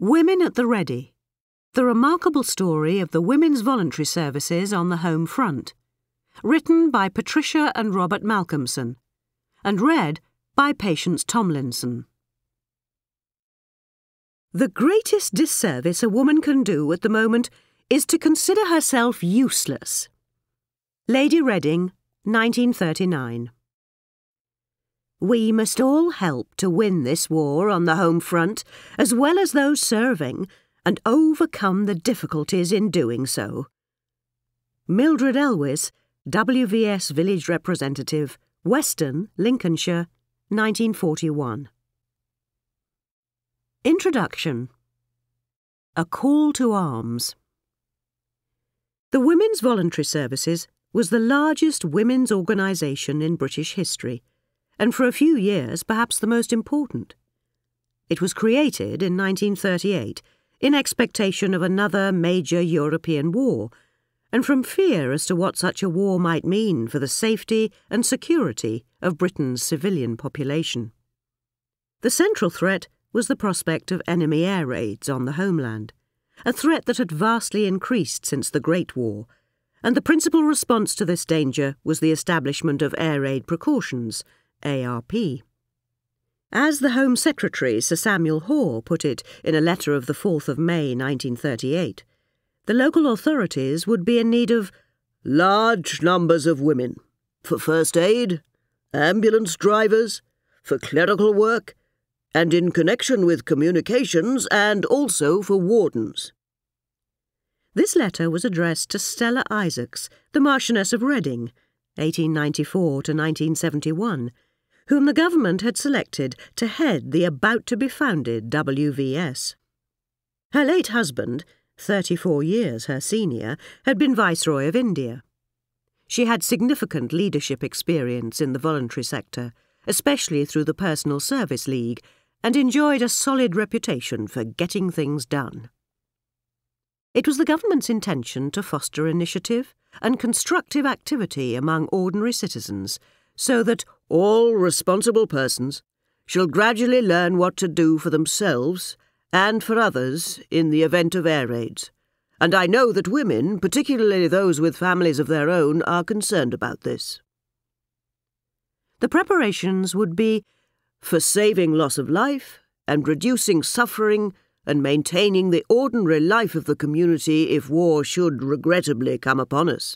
Women at the Ready. The remarkable story of the women's voluntary services on the home front. Written by Patricia and Robert Malcolmson. And read by Patience Tomlinson. The greatest disservice a woman can do at the moment is to consider herself useless. Lady Reading, 1939. We must all help to win this war on the home front, as well as those serving, and overcome the difficulties in doing so. Mildred Elwes, WVS Village Representative, Weston, Lincolnshire, 1941. Introduction. A Call to Arms. The Women's Voluntary Services was the largest women's organisation in British history, and for a few years perhaps the most important. It was created in 1938 in expectation of another major European war, and from fear as to what such a war might mean for the safety and security of Britain's civilian population. The central threat was the prospect of enemy air raids on the homeland, a threat that had vastly increased since the Great War, and the principal response to this danger was the establishment of air raid precautions, ARP. As the Home Secretary, Sir Samuel Hoare, put it in a letter of the 4th of May 1938, the local authorities would be in need of large numbers of women for first aid, ambulance drivers, for clerical work, and in connection with communications and also for wardens. This letter was addressed to Stella Isaacs, the Marchioness of Reading, 1894 to 1971, whom the government had selected to head the about-to-be-founded WVS. Her late husband, 34 years her senior, had been Viceroy of India. She had significant leadership experience in the voluntary sector, especially through the Personal Service League, and enjoyed a solid reputation for getting things done. It was the government's intention to foster initiative and constructive activity among ordinary citizens, so that all responsible persons shall gradually learn what to do for themselves and for others in the event of air raids. And I know that women, particularly those with families of their own, are concerned about this. The preparations would be for saving loss of life and reducing suffering and maintaining the ordinary life of the community if war should regrettably come upon us.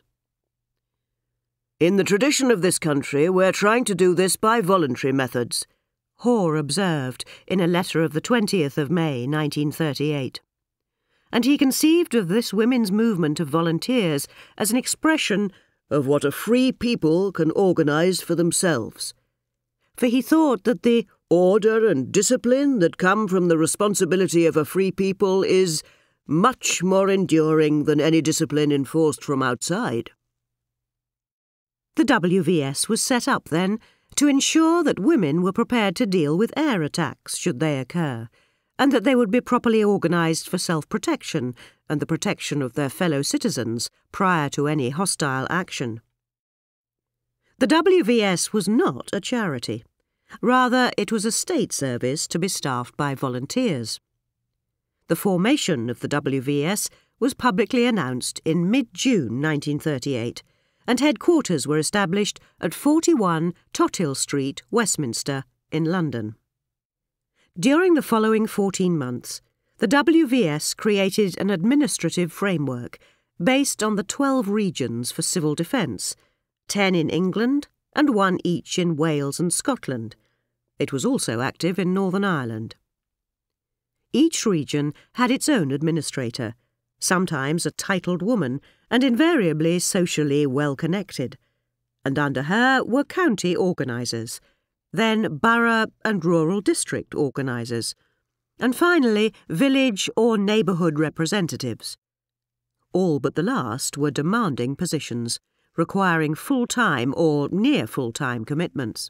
In the tradition of this country, we're trying to do this by voluntary methods, Hoare observed in a letter of the 20th of May 1938. And he conceived of this women's movement of volunteers as an expression of what a free people can organise for themselves. For he thought that the order and discipline that come from the responsibility of a free people is much more enduring than any discipline enforced from outside. The WVS was set up then to ensure that women were prepared to deal with air attacks should they occur, and that they would be properly organised for self-protection and the protection of their fellow citizens prior to any hostile action. The WVS was not a charity. Rather, it was a state service to be staffed by volunteers. The formation of the WVS was publicly announced in mid-June 1938, and headquarters were established at 41 Tothill Street, Westminster, in London. During the following 14 months, the WVS created an administrative framework based on the 12 regions for civil defence, 10 in England and 1 each in Wales and Scotland. It was also active in Northern Ireland. Each region had its own administrator, sometimes a titled woman, and invariably socially well-connected, and under her were county organisers, then borough and rural district organisers, and finally village or neighbourhood representatives. All but the last were demanding positions, requiring full-time or near full-time commitments.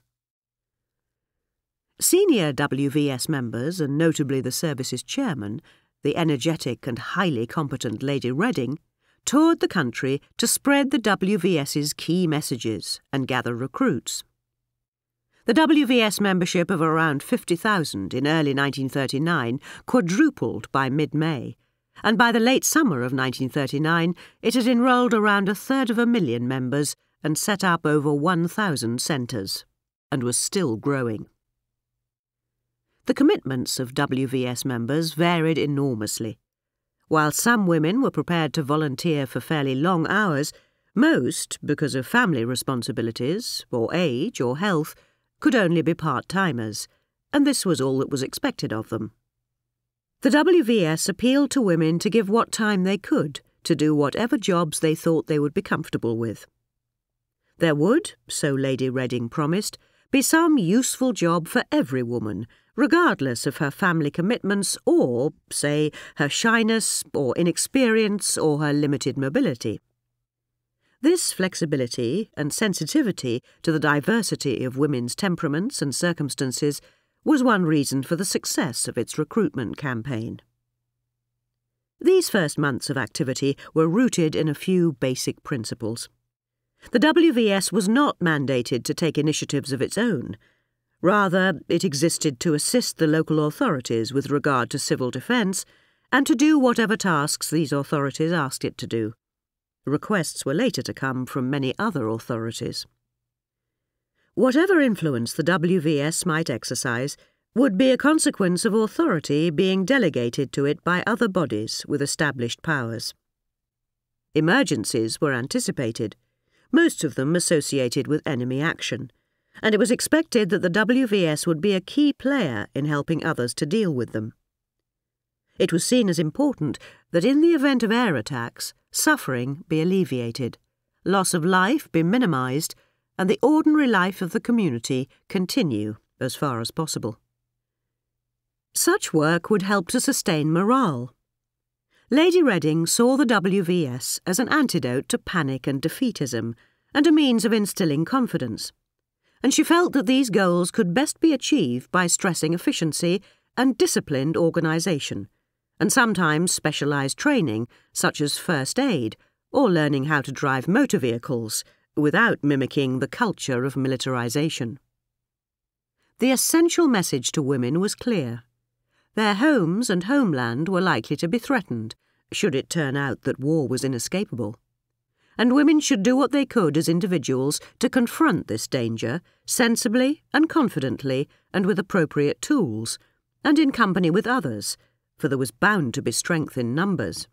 Senior WVS members, and notably the service's chairman, the energetic and highly competent Lady Reading, toured the country to spread the WVS's key messages and gather recruits. The WVS membership of around 50,000 in early 1939 quadrupled by mid-May, and by the late summer of 1939 it had enrolled around 250,000 members and set up over 1,000 centres, and was still growing. The commitments of WVS members varied enormously. While some women were prepared to volunteer for fairly long hours, most, because of family responsibilities, or age, or health, could only be part-timers, and this was all that was expected of them. The WVS appealed to women to give what time they could to do whatever jobs they thought they would be comfortable with. There would, so Lady Reading promised, be some useful job for every woman, regardless of her family commitments or, say, her shyness or inexperience or her limited mobility. This flexibility and sensitivity to the diversity of women's temperaments and circumstances was one reason for the success of its recruitment campaign. These first months of activity were rooted in a few basic principles. The WVS was not mandated to take initiatives of its own. Rather, it existed to assist the local authorities with regard to civil defence and to do whatever tasks these authorities asked it to do. Requests were later to come from many other authorities. Whatever influence the WVS might exercise would be a consequence of authority being delegated to it by other bodies with established powers. Emergencies were anticipated, most of them associated with enemy action, and it was expected that the WVS would be a key player in helping others to deal with them. It was seen as important that in the event of air attacks, suffering be alleviated, loss of life be minimised, and the ordinary life of the community continue as far as possible. Such work would help to sustain morale. Lady Reading saw the WVS as an antidote to panic and defeatism, and a means of instilling confidence, and she felt that these goals could best be achieved by stressing efficiency and disciplined organisation, and sometimes specialised training such as first aid or learning how to drive motor vehicles without mimicking the culture of militarisation. The essential message to women was clear. Their homes and homeland were likely to be threatened, should it turn out that war was inescapable, and women should do what they could as individuals to confront this danger sensibly and confidently and with appropriate tools, and in company with others, for there was bound to be strength in numbers.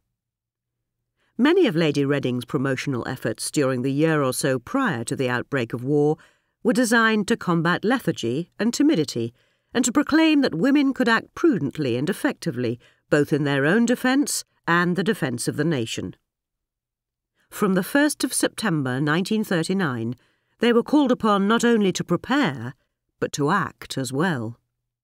Many of Lady Reading's promotional efforts during the year or so prior to the outbreak of war were designed to combat lethargy and timidity, and to proclaim that women could act prudently and effectively, both in their own defence and the defence of the nation. From the 1st of September 1939, they were called upon not only to prepare, but to act as well.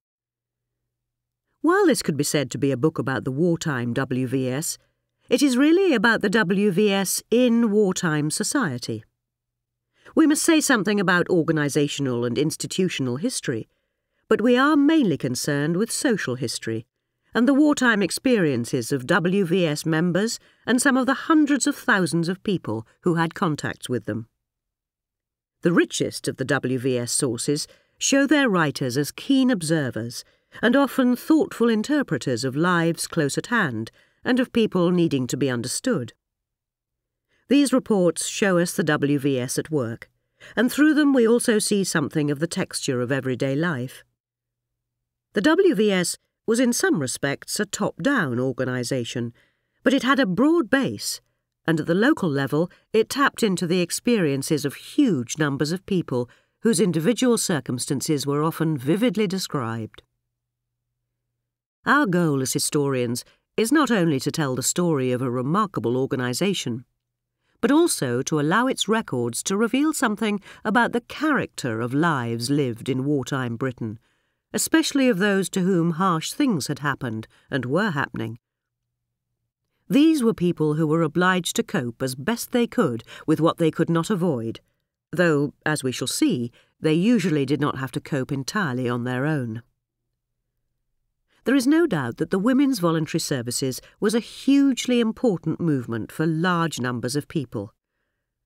While this could be said to be a book about the wartime WVS, it is really about the WVS in wartime society. We must say something about organisational and institutional history, but we are mainly concerned with social history and the wartime experiences of WVS members and some of the hundreds of thousands of people who had contacts with them. The richest of the WVS sources show their writers as keen observers and often thoughtful interpreters of lives close at hand and of people needing to be understood. These reports show us the WVS at work, and through them we also see something of the texture of everyday life. The WVS was in some respects a top-down organisation, but it had a broad base, and at the local level it tapped into the experiences of huge numbers of people whose individual circumstances were often vividly described. Our goal as historians is not only to tell the story of a remarkable organisation, but also to allow its records to reveal something about the character of lives lived in wartime Britain, especially of those to whom harsh things had happened and were happening. These were people who were obliged to cope as best they could with what they could not avoid, though, as we shall see, they usually did not have to cope entirely on their own. There is no doubt that the women's voluntary services was a hugely important movement for large numbers of people.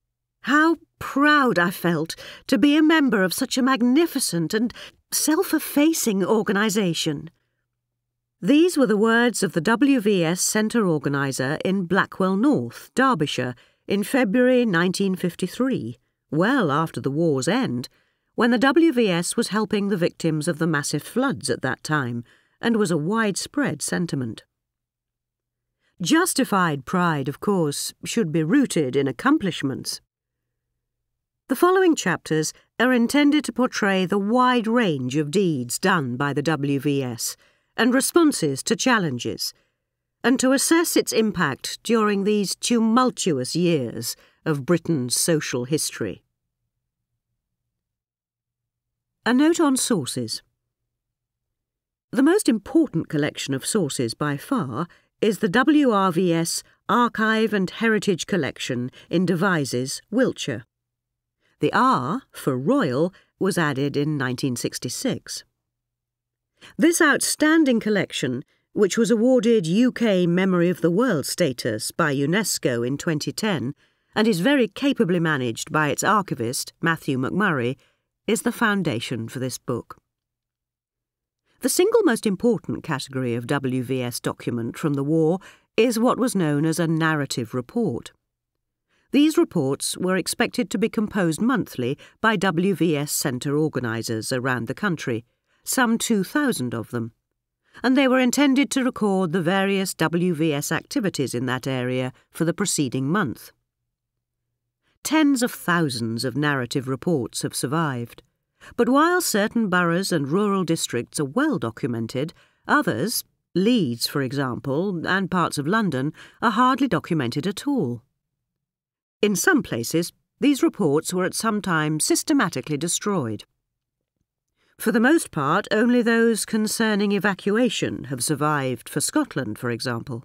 How proud I felt to be a member of such a magnificent and self-effacing organisation. These were the words of the WVS Centre organiser in Blackwell North, Derbyshire, in February 1953, well after the war's end, when the WVS was helping the victims of the massive floods at that time, and was a widespread sentiment. Justified pride, of course, should be rooted in accomplishments. The following chapters are intended to portray the wide range of deeds done by the WVS and responses to challenges, and to assess its impact during these tumultuous years of Britain's social history. A note on sources. The most important collection of sources by far is the WRVS Archive and Heritage Collection in Devizes, Wiltshire. The R for Royal was added in 1966. This outstanding collection, which was awarded UK Memory of the World status by UNESCO in 2010 and is very capably managed by its archivist, Matthew McMurray, is the foundation for this book. The single most important category of WVS document from the war is what was known as a narrative report. These reports were expected to be composed monthly by WVS Centre organisers around the country, some 2,000 of them, and they were intended to record the various WVS activities in that area for the preceding month. Tens of thousands of narrative reports have survived, but while certain boroughs and rural districts are well documented, others, Leeds for example, and parts of London, are hardly documented at all. In some places, these reports were at some time systematically destroyed. For the most part, only those concerning evacuation have survived for Scotland, for example.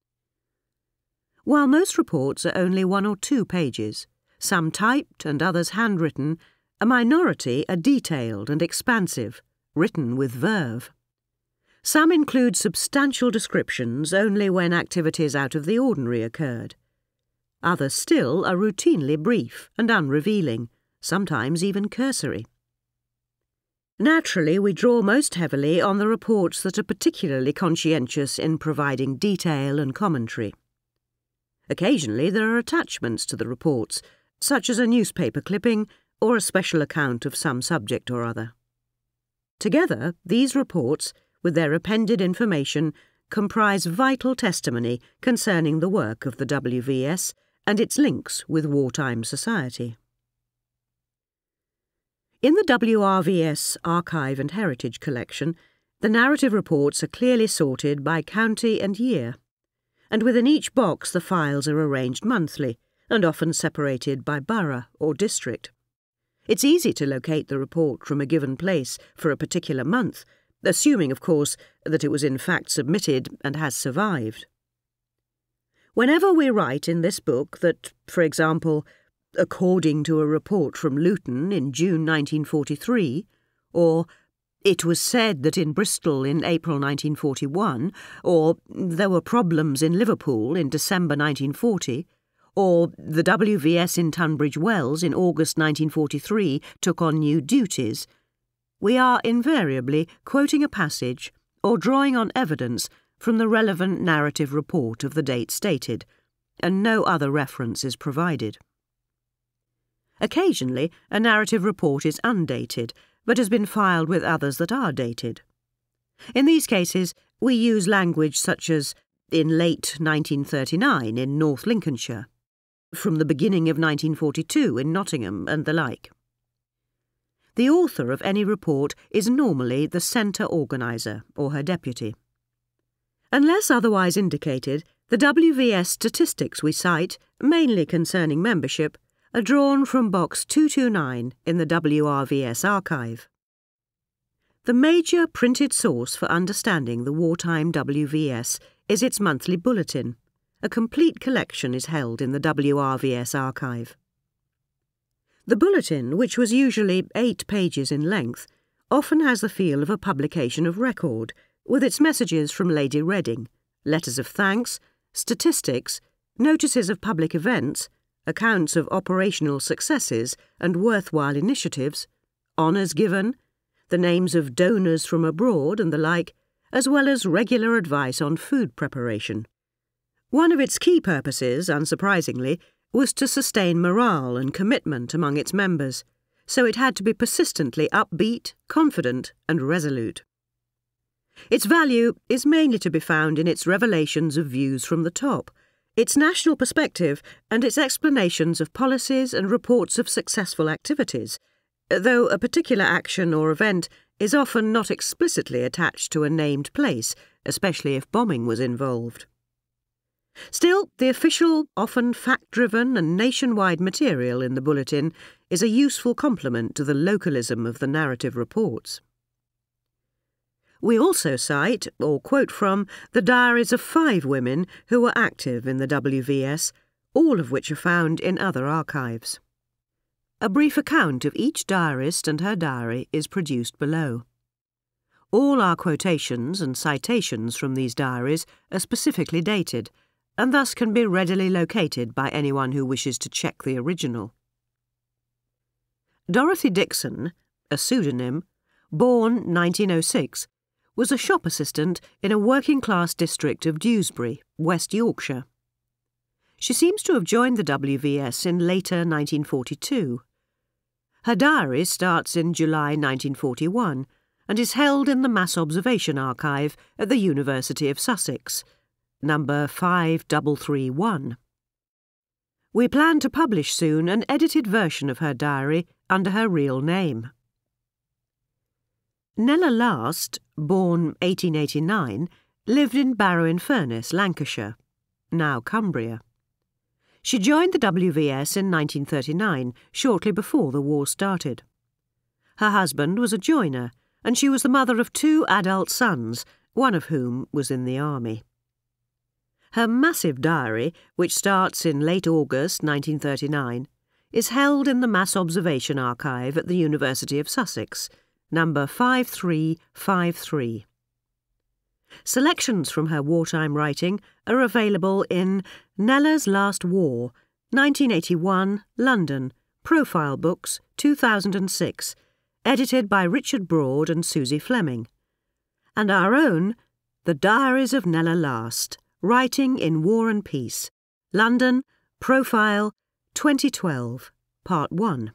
While most reports are only 1 or 2 pages, some typed and others handwritten, a minority are detailed and expansive, written with verve. Some include substantial descriptions only when activities out of the ordinary occurred. Others still are routinely brief and unrevealing, sometimes even cursory. Naturally, we draw most heavily on the reports that are particularly conscientious in providing detail and commentary. Occasionally there are attachments to the reports, such as a newspaper clipping or a special account of some subject or other. Together, these reports, with their appended information, comprise vital testimony concerning the work of the WVS and its links with wartime society. In the WRVS Archive and Heritage Collection, the narrative reports are clearly sorted by county and year, and within each box the files are arranged monthly, and often separated by borough or district. It's easy to locate the report from a given place for a particular month, assuming, of course, that it was in fact submitted and has survived. Whenever we write in this book that, for example, according to a report from Luton in June 1943, or it was said that in Bristol in April 1941, or there were problems in Liverpool in December 1940, or the WVS in Tunbridge Wells in August 1943 took on new duties, we are invariably quoting a passage or drawing on evidence from the relevant narrative report of the date stated, and no other reference is provided. Occasionally, a narrative report is undated, but has been filed with others that are dated. In these cases, we use language such as in late 1939 in North Lincolnshire, from the beginning of 1942 in Nottingham, and the like. The author of any report is normally the centre organiser or her deputy. Unless otherwise indicated, the WVS statistics we cite, mainly concerning membership, are drawn from Box 229 in the WRVS archive. The major printed source for understanding the wartime WVS is its monthly bulletin. A complete collection is held in the WRVS archive. The bulletin, which was usually 8 pages in length, often has the feel of a publication of record, with its messages from Lady Reading, letters of thanks, statistics, notices of public events, accounts of operational successes and worthwhile initiatives, honours given, the names of donors from abroad and the like, as well as regular advice on food preparation. One of its key purposes, unsurprisingly, was to sustain morale and commitment among its members, so it had to be persistently upbeat, confident and resolute. Its value is mainly to be found in its revelations of views from the top, its national perspective and its explanations of policies and reports of successful activities, though a particular action or event is often not explicitly attached to a named place, especially if bombing was involved. Still, the official, often fact-driven and nationwide material in the bulletin is a useful complement to the localism of the narrative reports. We also cite, or quote from, the diaries of 5 women who were active in the WVS, all of which are found in other archives. A brief account of each diarist and her diary is produced below. All our quotations and citations from these diaries are specifically dated, and thus can be readily located by anyone who wishes to check the original. Dorothy Dixon, a pseudonym, born 1906, was a shop assistant in a working-class district of Dewsbury, West Yorkshire. She seems to have joined the WVS in later 1942. Her diary starts in July 1941 and is held in the Mass Observation Archive at the University of Sussex, number 5331. We plan to publish soon an edited version of her diary under her real name. Nella Last, born 1889, lived in Barrow-in-Furness, Lancashire, now Cumbria. She joined the WVS in 1939, shortly before the war started. Her husband was a joiner, and she was the mother of 2 adult sons, one of whom was in the army. Her massive diary, which starts in late August 1939, is held in the Mass Observation Archive at the University of Sussex, number 5353. Selections from her wartime writing are available in Nella's Last War, 1981, London, Profile Books, 2006, edited by Richard Broad and Susie Fleming, and our own, The Diaries of Nella Last, Writing in War and Peace, London, Profile, 2012, Part 1.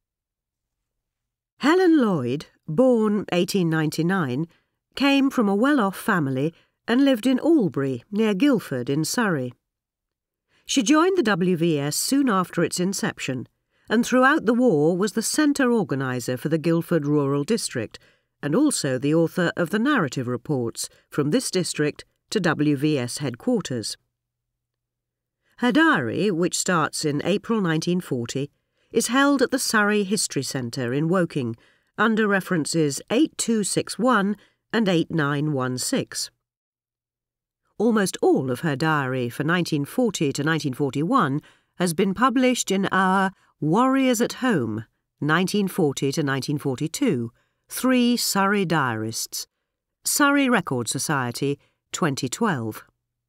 Helen Lloyd, born 1899, came from a well-off family and lived in Albury, near Guildford in Surrey. She joined the WVS soon after its inception, and throughout the war was the centre organiser for the Guildford Rural District, and also the author of the narrative reports from this district to WVS headquarters. Her diary, which starts in April 1940, is held at the Surrey History Centre in Woking, under references 8261 and 8916. Almost all of her diary for 1940 to 1941 has been published in our Warriors at Home, 1940 to 1942, 3 Surrey Diarists, Surrey Record Society, 2012.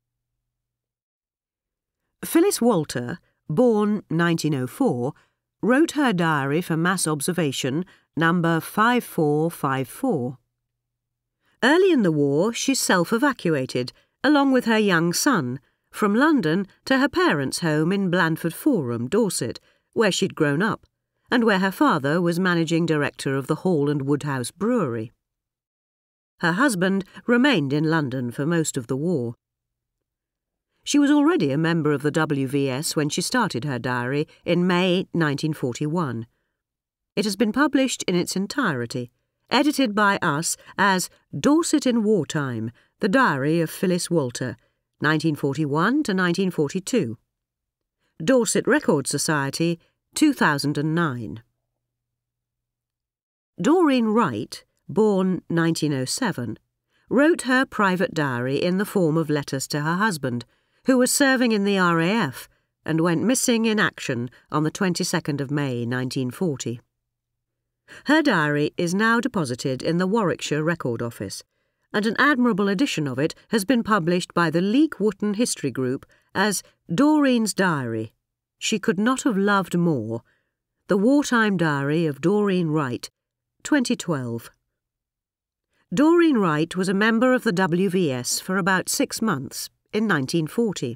Phyllis Walter, born 1904, wrote her diary for Mass Observation, number 5454. Early in the war, she self-evacuated, along with her young son, from London to her parents' home in Blandford Forum, Dorset, where she'd grown up, and where her father was managing director of the Hall and Woodhouse Brewery. Her husband remained in London for most of the war. She was already a member of the WVS when she started her diary in May 1941. It has been published in its entirety, edited by us as Dorset in Wartime, the Diary of Phyllis Walter, 1941 to 1942. Dorset Record Society, 2009. Doreen Wright, born 1907, wrote her private diary in the form of letters to her husband, who was serving in the RAF and went missing in action on the 22nd of May 1940. Her diary is now deposited in the Warwickshire Record Office, and an admirable edition of it has been published by the Leek Wootton History Group as Doreen's Diary, She Could Not Have Loved More. The Wartime Diary of Doreen Wright, 2012. Doreen Wright was a member of the WVS for about 6 months in 1940.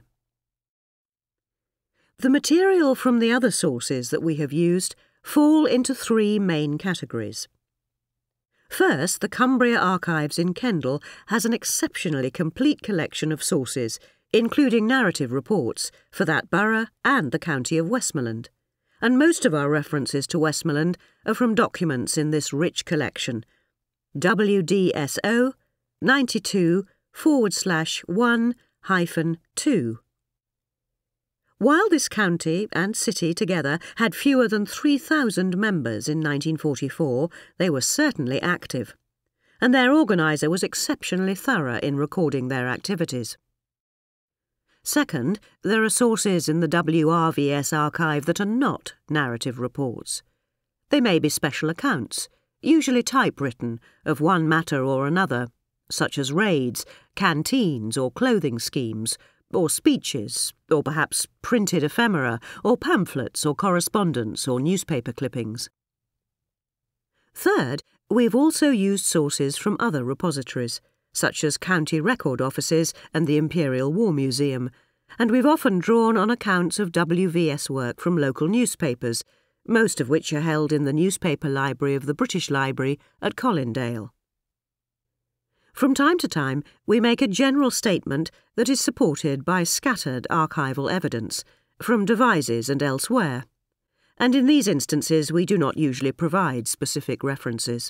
The material from the other sources that we have used fall into 3 main categories. First, the Cumbria Archives in Kendal has an exceptionally complete collection of sources, including narrative reports, for that borough and the county of Westmorland, and most of our references to Westmorland are from documents in this rich collection. WDSO 92/1-2. While this county and city together had fewer than 3,000 members in 1944, they were certainly active, and their organiser was exceptionally thorough in recording their activities. Second, there are sources in the WRVS archive that are not narrative reports. They may be special accounts, usually typewritten, of one matter or another, such as raids, canteens or clothing schemes, or speeches, or perhaps printed ephemera, or pamphlets, or correspondence, or newspaper clippings. Third, we've also used sources from other repositories, such as county record offices and the Imperial War Museum, and we've often drawn on accounts of WVS work from local newspapers, most of which are held in the newspaper library of the British Library at Colindale. From time to time, we make a general statement that is supported by scattered archival evidence, from devises and elsewhere, and in these instances we do not usually provide specific references.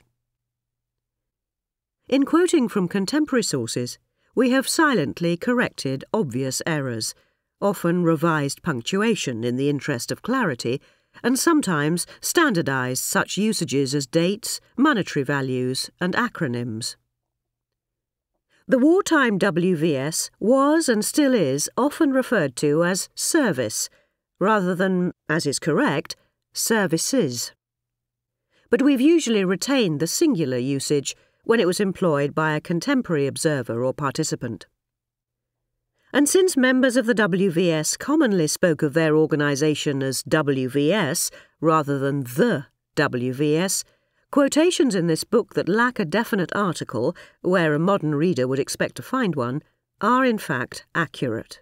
In quoting from contemporary sources, we have silently corrected obvious errors, often revised punctuation in the interest of clarity, and sometimes standardised such usages as dates, monetary values, and acronyms. The wartime WVS was and still is often referred to as service, rather than, as is correct, services. But we've usually retained the singular usage when it was employed by a contemporary observer or participant. And since members of the WVS commonly spoke of their organisation as WVS rather than the WVS, quotations in this book that lack a definite article, where a modern reader would expect to find one, are in fact accurate.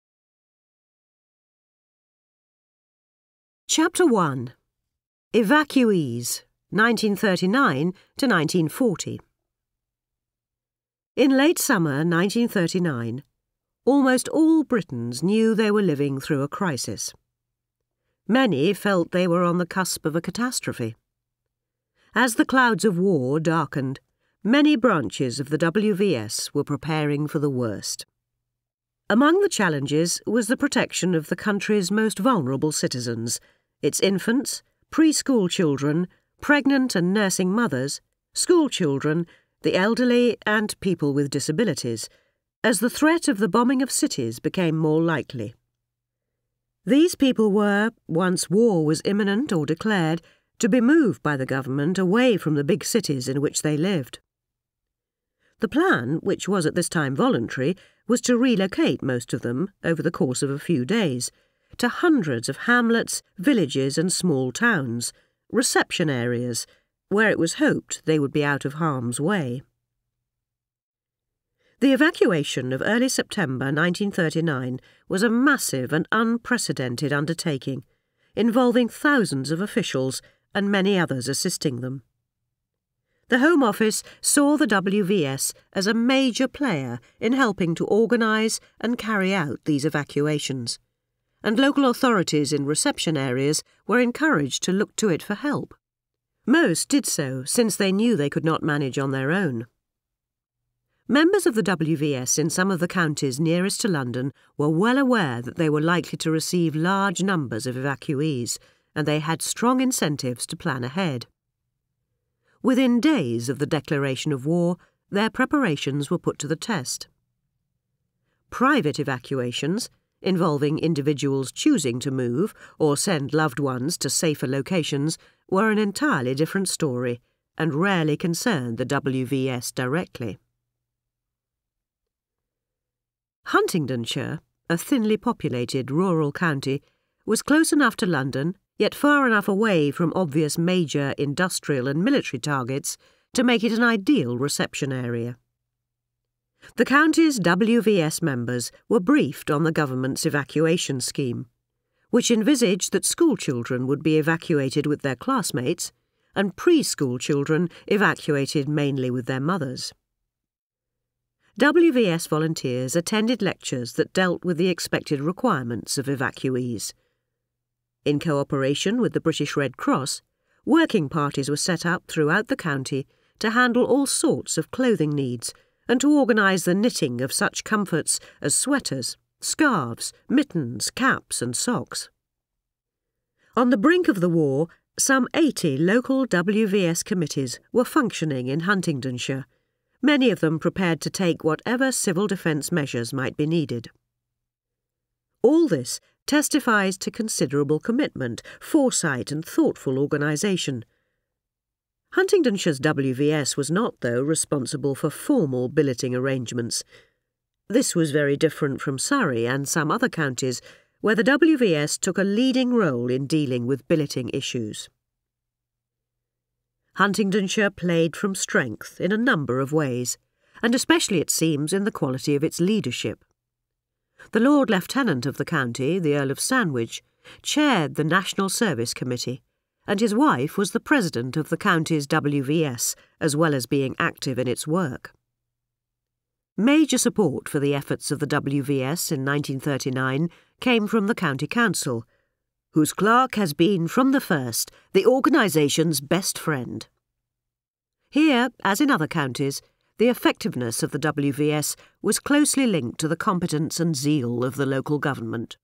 Chapter 1. Evacuees, 1939 to 1940. In late summer 1939, almost all Britons knew they were living through a crisis. Many felt they were on the cusp of a catastrophe. As the clouds of war darkened, many branches of the WVS were preparing for the worst. Among the challenges was the protection of the country's most vulnerable citizens, its infants, preschool children, pregnant and nursing mothers, school children, the elderly and people with disabilities, as the threat of the bombing of cities became more likely. These people were, once war was imminent or declared, to be moved by the government away from the big cities in which they lived. The plan, which was at this time voluntary, was to relocate most of them, over the course of a few days, to hundreds of hamlets, villages and small towns, reception areas, where it was hoped they would be out of harm's way. The evacuation of early September 1939 was a massive and unprecedented undertaking, involving thousands of officials and many others assisting them. The Home Office saw the WVS as a major player in helping to organise and carry out these evacuations, and local authorities in reception areas were encouraged to look to it for help. Most did so since they knew they could not manage on their own. Members of the WVS in some of the counties nearest to London were well aware that they were likely to receive large numbers of evacuees, and they had strong incentives to plan ahead. Within days of the declaration of war, their preparations were put to the test. Private evacuations, involving individuals choosing to move or send loved ones to safer locations, were an entirely different story and rarely concerned the WVS directly. Huntingdonshire, a thinly populated rural county, was close enough to London, yet far enough away from obvious major industrial and military targets to make it an ideal reception area. The county's WVS members were briefed on the government's evacuation scheme, which envisaged that school children would be evacuated with their classmates and preschool children evacuated mainly with their mothers. WVS volunteers attended lectures that dealt with the expected requirements of evacuees. In cooperation with the British Red Cross, working parties were set up throughout the county to handle all sorts of clothing needs and to organise the knitting of such comforts as sweaters, scarves, mittens, caps and socks. On the brink of the war, some 80 local WVS committees were functioning in Huntingdonshire, many of them prepared to take whatever civil defence measures might be needed. All this testifies to considerable commitment, foresight and thoughtful organisation. Huntingdonshire's WVS was not, though, responsible for formal billeting arrangements. This was very different from Surrey and some other counties, where the WVS took a leading role in dealing with billeting issues. Huntingdonshire played from strength in a number of ways, and especially, it seems, in the quality of its leadership. The Lord Lieutenant of the county, the Earl of Sandwich, chaired the National Service Committee, and his wife was the president of the county's WVS, as well as being active in its work. Major support for the efforts of the WVS in 1939 came from the County Council, whose clerk has been from the first the organisation's best friend. Here, as in other counties, the effectiveness of the WVS was closely linked to the competence and zeal of the local government.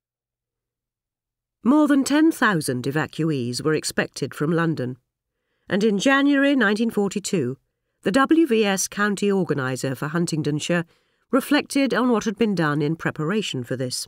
More than 10,000 evacuees were expected from London, and in January 1942, the WVS county organiser for Huntingdonshire reflected on what had been done in preparation for this.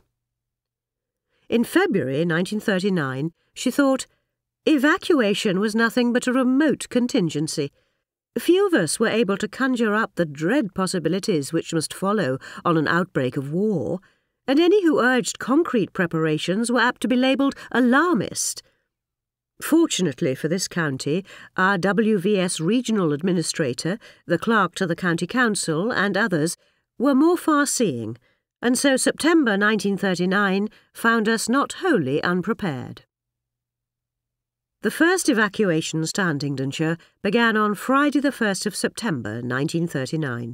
In February 1939, she thought, "Evacuation was nothing but a remote contingency. Few of us were able to conjure up the dread possibilities which must follow on an outbreak of war, and any who urged concrete preparations were apt to be labelled alarmist." Fortunately for this county, our WVS regional administrator, the clerk to the county council and others were more far-seeing, and so September 1939 found us not wholly unprepared. The first evacuations to Huntingdonshire began on Friday the 1st of September 1939.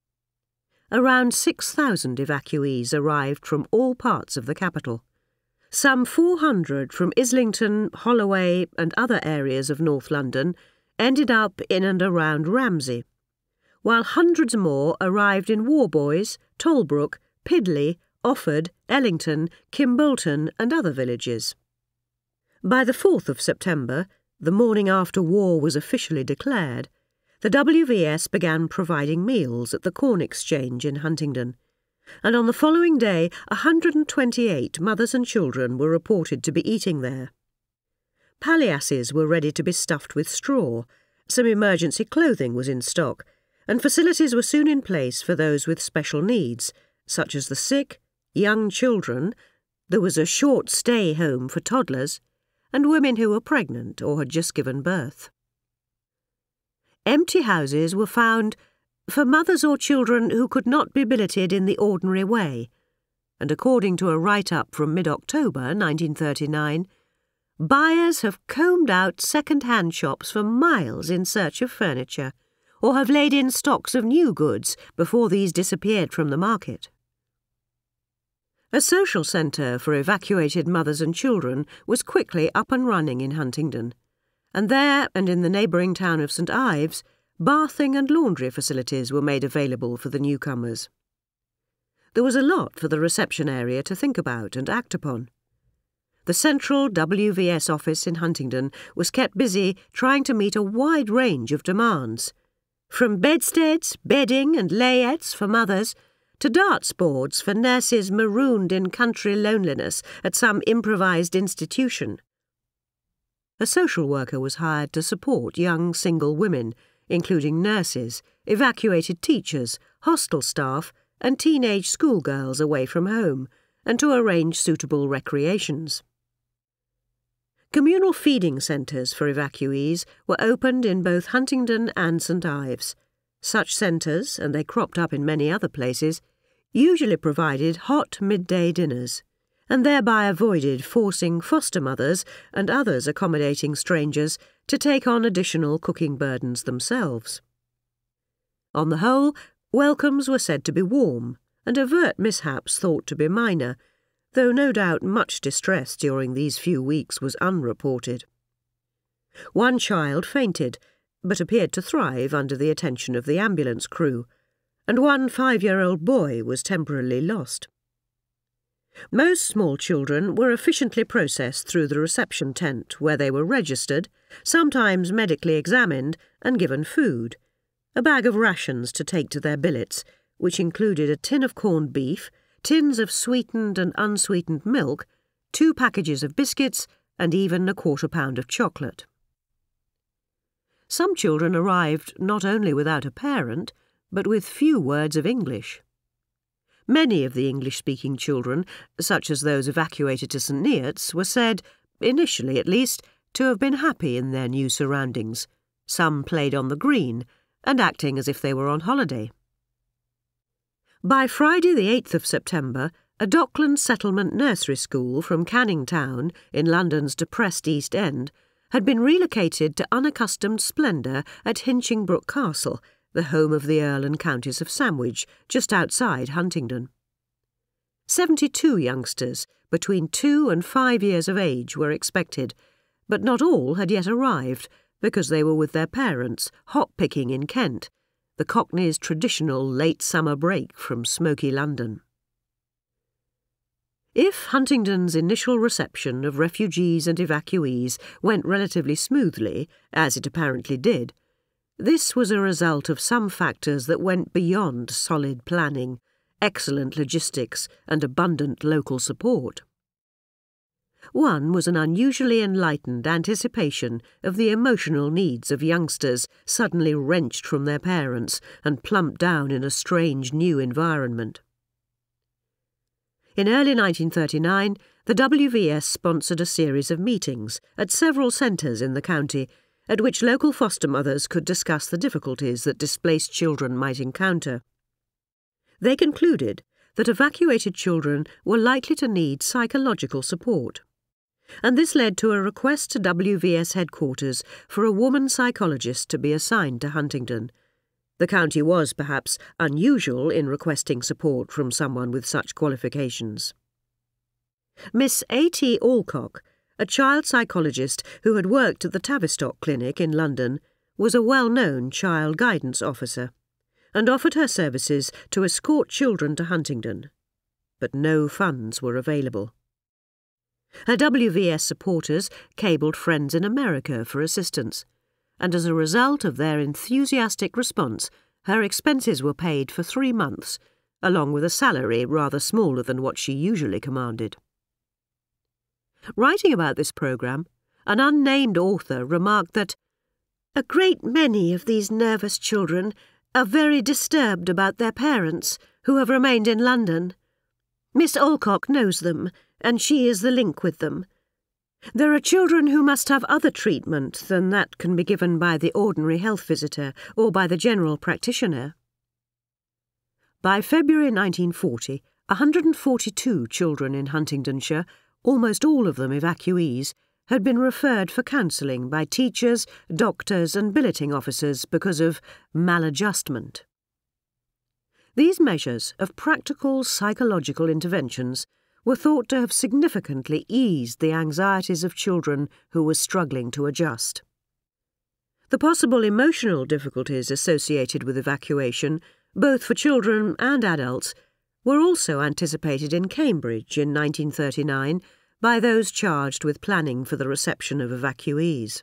Around 6,000 evacuees arrived from all parts of the capital. Some 400 from Islington, Holloway and other areas of North London ended up in and around Ramsey, while hundreds more arrived in Warboys, Tolbrook, Pidley, Offord, Ellington, Kimbolton and other villages. By the 4th of September, the morning after war was officially declared, the WVS began providing meals at the Corn Exchange in Huntingdon, and on the following day 128 mothers and children were reported to be eating there. Palliasses were ready to be stuffed with straw, some emergency clothing was in stock, and facilities were soon in place for those with special needs, such as the sick, young children, there was a short stay home for toddlers, and women who were pregnant or had just given birth. Empty houses were found for mothers or children who could not be billeted in the ordinary way, and according to a write-up from mid-October 1939, buyers have combed out second-hand shops for miles in search of furniture, or have laid in stocks of new goods before these disappeared from the market. A social centre for evacuated mothers and children was quickly up and running in Huntingdon, and there and in the neighbouring town of St Ives, bathing and laundry facilities were made available for the newcomers. There was a lot for the reception area to think about and act upon. The central WVS office in Huntingdon was kept busy trying to meet a wide range of demands, from bedsteads, bedding and layettes for mothers, to darts boards for nurses marooned in country loneliness at some improvised institution. A social worker was hired to support young single women, including nurses, evacuated teachers, hostel staff and teenage schoolgirls away from home, and to arrange suitable recreations. Communal feeding centres for evacuees were opened in both Huntingdon and St Ives. Such centres, and they cropped up in many other places, usually provided hot midday dinners, and thereby avoided forcing foster mothers and others accommodating strangers to take on additional cooking burdens themselves. On the whole, welcomes were said to be warm, and overt mishaps thought to be minor, though no doubt much distress during these few weeks was unreported. One child fainted, but appeared to thrive under the attention of the ambulance crew, and one 5-year-old boy was temporarily lost. Most small children were efficiently processed through the reception tent, where they were registered, sometimes medically examined, and given food, a bag of rations to take to their billets, which included a tin of corned beef, tins of sweetened and unsweetened milk, 2 packages of biscuits, and even a quarter pound of chocolate. Some children arrived not only without a parent, but with few words of English. Many of the English-speaking children, such as those evacuated to St Neots, were said, initially at least, to have been happy in their new surroundings. Some played on the green, and acting as if they were on holiday. By Friday the 8th of September, a Docklands settlement nursery school from Canning Town, in London's depressed East End, had been relocated to unaccustomed splendour at Hinchingbrooke Castle, the home of the Earl and Countess of Sandwich, just outside Huntingdon. 72 youngsters, between 2 and 5 years of age, were expected, but not all had yet arrived, because they were with their parents, hop-picking in Kent, the Cockneys' traditional late summer break from smoky London. If Huntingdon's initial reception of refugees and evacuees went relatively smoothly, as it apparently did, this was a result of some factors that went beyond solid planning, excellent logistics, and abundant local support. One was an unusually enlightened anticipation of the emotional needs of youngsters suddenly wrenched from their parents and plumped down in a strange new environment. In early 1939, the WVS sponsored a series of meetings at several centres in the county, at which local foster mothers could discuss the difficulties that displaced children might encounter. They concluded that evacuated children were likely to need psychological support, and this led to a request to WVS headquarters for a woman psychologist to be assigned to Huntingdon. The county was, perhaps, unusual in requesting support from someone with such qualifications. Miss A.T. Alcock, a child psychologist who had worked at the Tavistock Clinic in London, was a well-known child guidance officer, and offered her services to escort children to Huntingdon. But no funds were available. Her WVS supporters cabled friends in America for assistance, and as a result of their enthusiastic response, her expenses were paid for 3 months, along with a salary rather smaller than what she usually commanded. Writing about this programme, an unnamed author remarked that "a great many of these nervous children are very disturbed about their parents, who have remained in London. Miss Alcock knows them, and she is the link with them. There are children who must have other treatment than that can be given by the ordinary health visitor or by the general practitioner." By February 1940, 142 children in Huntingdonshire, almost all of them evacuees, had been referred for counselling by teachers, doctors and billeting officers because of maladjustment. These measures of practical psychological interventions were thought to have significantly eased the anxieties of children who were struggling to adjust. The possible emotional difficulties associated with evacuation, both for children and adults, were also anticipated in Cambridge in 1939 by those charged with planning for the reception of evacuees.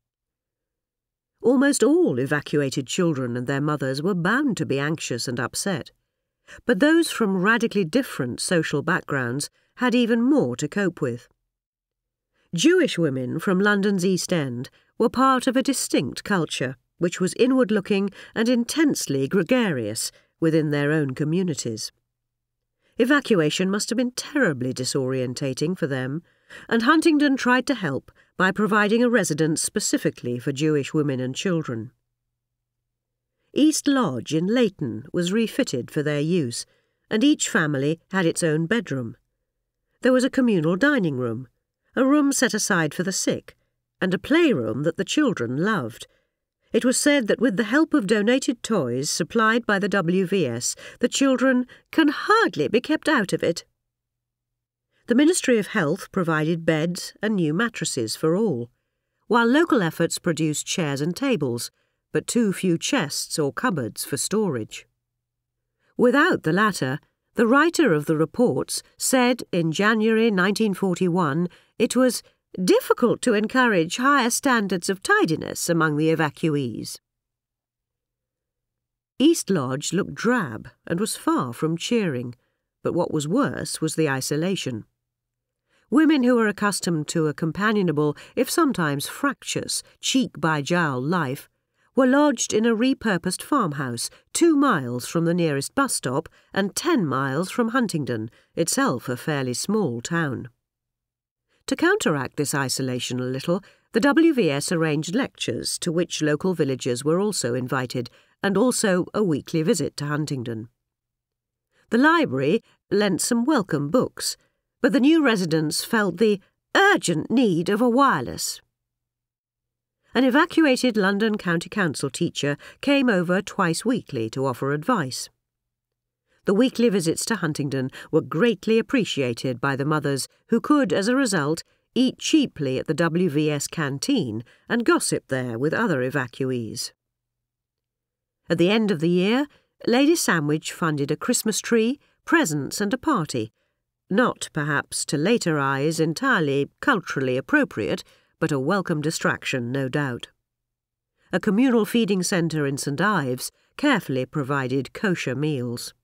Almost all evacuated children and their mothers were bound to be anxious and upset, but those from radically different social backgrounds had even more to cope with. Jewish women from London's East End were part of a distinct culture which was inward-looking and intensely gregarious within their own communities. Evacuation must have been terribly disorientating for them, and Huntingdon tried to help by providing a residence specifically for Jewish women and children. East Lodge in Leighton was refitted for their use, and each family had its own bedroom. There was a communal dining room, a room set aside for the sick, and a playroom that the children loved. It was said that with the help of donated toys supplied by the WVS, the children can hardly be kept out of it. The Ministry of Health provided beds and new mattresses for all, while local efforts produced chairs and tables, but too few chests or cupboards for storage. Without the latter, the writer of the reports said in January 1941 it was difficult to encourage higher standards of tidiness among the evacuees. East Lodge looked drab and was far from cheering, but what was worse was the isolation. Women who were accustomed to a companionable, if sometimes fractious, cheek-by-jowl life were lodged in a repurposed farmhouse 2 miles from the nearest bus stop and 10 miles from Huntingdon, itself a fairly small town. To counteract this isolation a little, the WVS arranged lectures to which local villagers were also invited, and also a weekly visit to Huntingdon. The library lent some welcome books, but the new residents felt the urgent need of a wireless. An evacuated London County Council teacher came over twice weekly to offer advice. The weekly visits to Huntingdon were greatly appreciated by the mothers who could, as a result, eat cheaply at the WVS canteen and gossip there with other evacuees. At the end of the year, Lady Sandwich funded a Christmas tree, presents and a party, not, perhaps, to later eyes entirely culturally appropriate, but a welcome distraction, no doubt. A communal feeding centre in St Ives carefully provided kosher meals.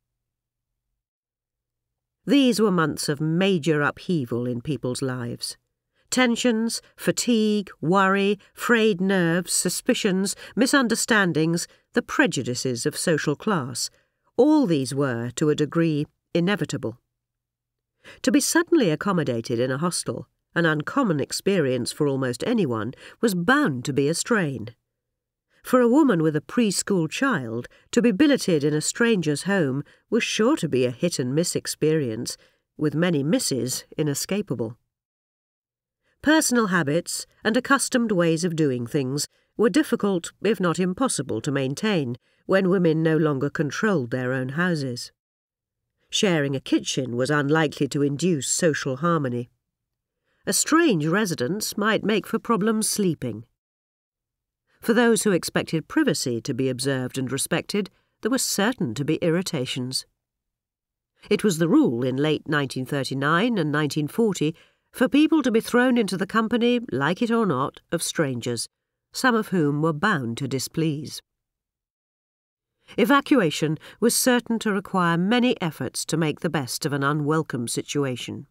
These were months of major upheaval in people's lives. Tensions, fatigue, worry, frayed nerves, suspicions, misunderstandings, the prejudices of social class, all these were, to a degree, inevitable. To be suddenly accommodated in a hostel, an uncommon experience for almost anyone, was bound to be a strain. For a woman with a preschool child, to be billeted in a stranger's home was sure to be a hit-and-miss experience, with many misses inescapable. Personal habits and accustomed ways of doing things were difficult, if not impossible, to maintain when women no longer controlled their own houses. Sharing a kitchen was unlikely to induce social harmony. A strange residence might make for problems sleeping. For those who expected privacy to be observed and respected, there were certain to be irritations. It was the rule in late 1939 and 1940 for people to be thrown into the company, like it or not, of strangers, some of whom were bound to displease. Evacuation was certain to require many efforts to make the best of an unwelcome situation.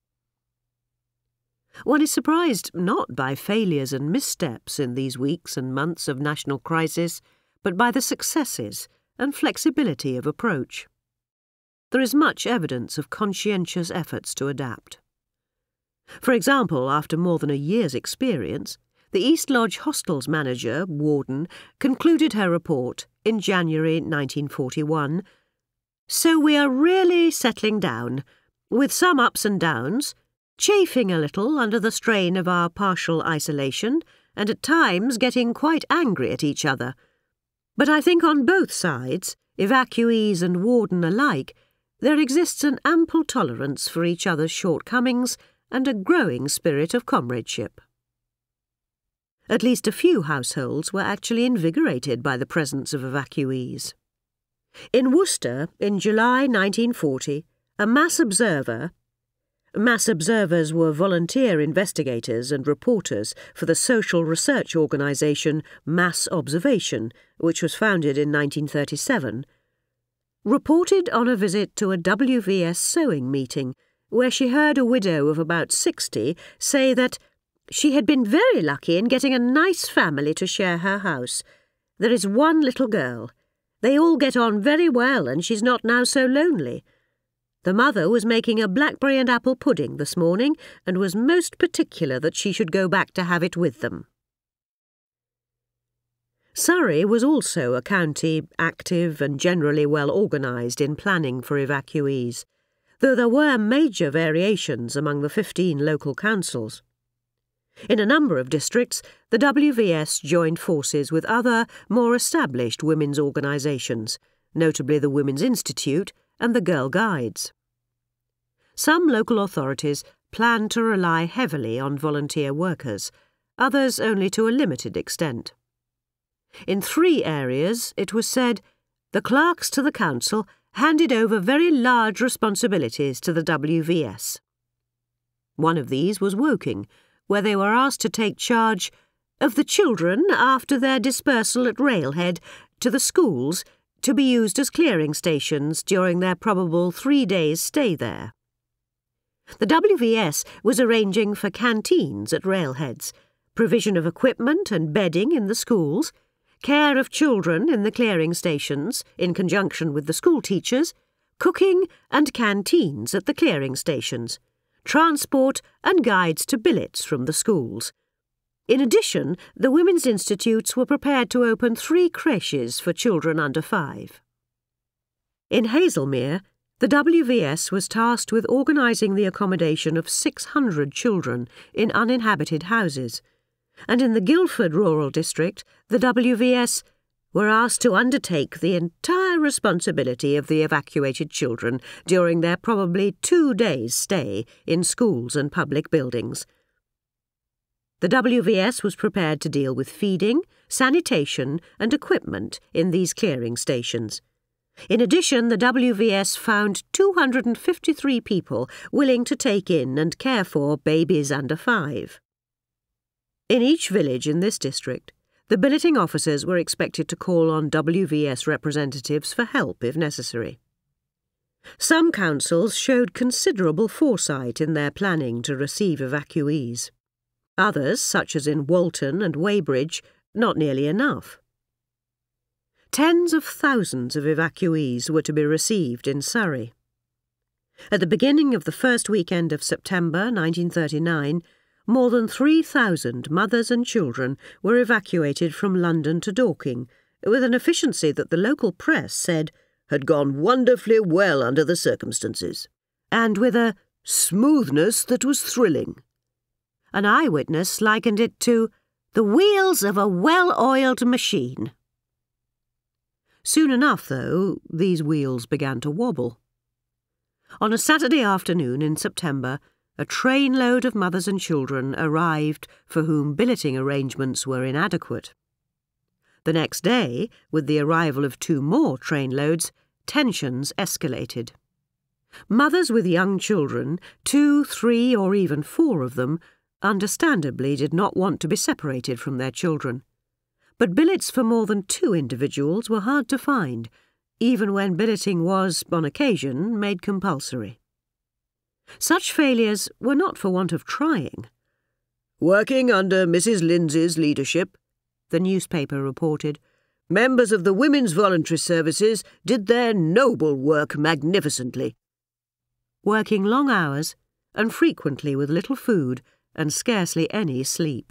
One is surprised not by failures and missteps in these weeks and months of national crisis, but by the successes and flexibility of approach. There is much evidence of conscientious efforts to adapt. For example, after more than a year's experience, the East Lodge Hostel's manager, warden, concluded her report in January 1941. "So we are really settling down, with some ups and downs, chafing a little under the strain of our partial isolation, and at times getting quite angry at each other. But I think on both sides, evacuees and warden alike, there exists an ample tolerance for each other's shortcomings and a growing spirit of comradeship." At least a few households were actually invigorated by the presence of evacuees. In Worcester, in July 1940, a mass observers were volunteer investigators and reporters for the social research organisation Mass Observation, which was founded in 1937, reported on a visit to a WVS sewing meeting, where she heard a widow of about 60 say that she had been very lucky in getting a nice family to share her house. There is one little girl. They all get on very well, and she's not now so lonely. The mother was making a blackberry and apple pudding this morning and was most particular that she should go back to have it with them. Surrey was also a county active and generally well organised in planning for evacuees, though there were major variations among the 15 local councils. In a number of districts, the WVS joined forces with other, more established women's organisations, notably the Women's Institute and the Girl Guides. Some local authorities planned to rely heavily on volunteer workers, others only to a limited extent. In 3 areas, it was said, the clerks to the council handed over very large responsibilities to the WVS. One of these was Woking, where they were asked to take charge of the children after their dispersal at Railhead to the schools to be used as clearing stations during their probable 3 days' stay there. The WVS was arranging for canteens at railheads, provision of equipment and bedding in the schools, care of children in the clearing stations in conjunction with the school teachers, cooking and canteens at the clearing stations, transport and guides to billets from the schools. In addition, the Women's Institutes were prepared to open 3 creches for children under 5. In Hazelmere, the WVS was tasked with organising the accommodation of 600 children in uninhabited houses, and in the Guildford Rural District, the WVS were asked to undertake the entire responsibility of the evacuated children during their probably 2 days' stay in schools and public buildings. The WVS was prepared to deal with feeding, sanitation and equipment in these clearing stations. In addition, the WVS found 253 people willing to take in and care for babies under 5. In each village in this district, the billeting officers were expected to call on WVS representatives for help if necessary. Some councils showed considerable foresight in their planning to receive evacuees. Others, such as in Walton and Weybridge, not nearly enough. Tens of thousands of evacuees were to be received in Surrey. At the beginning of the first weekend of September 1939, more than 3,000 mothers and children were evacuated from London to Dorking, with an efficiency that the local press said had gone wonderfully well under the circumstances, and with a smoothness that was thrilling. An eyewitness likened it to the wheels of a well-oiled machine. Soon enough, though, these wheels began to wobble. On a Saturday afternoon in September, a trainload of mothers and children arrived for whom billeting arrangements were inadequate. The next day, with the arrival of 2 more trainloads, tensions escalated. Mothers with young children, 2, 3 or even 4 of them, understandably did not want to be separated from their children. But billets for more than 2 individuals were hard to find, even when billeting was, on occasion, made compulsory. Such failures were not for want of trying. "Working under Mrs. Lindsay's leadership," the newspaper reported, "members of the Women's Voluntary Services did their noble work magnificently." Working long hours, and frequently with little food and scarcely any sleep.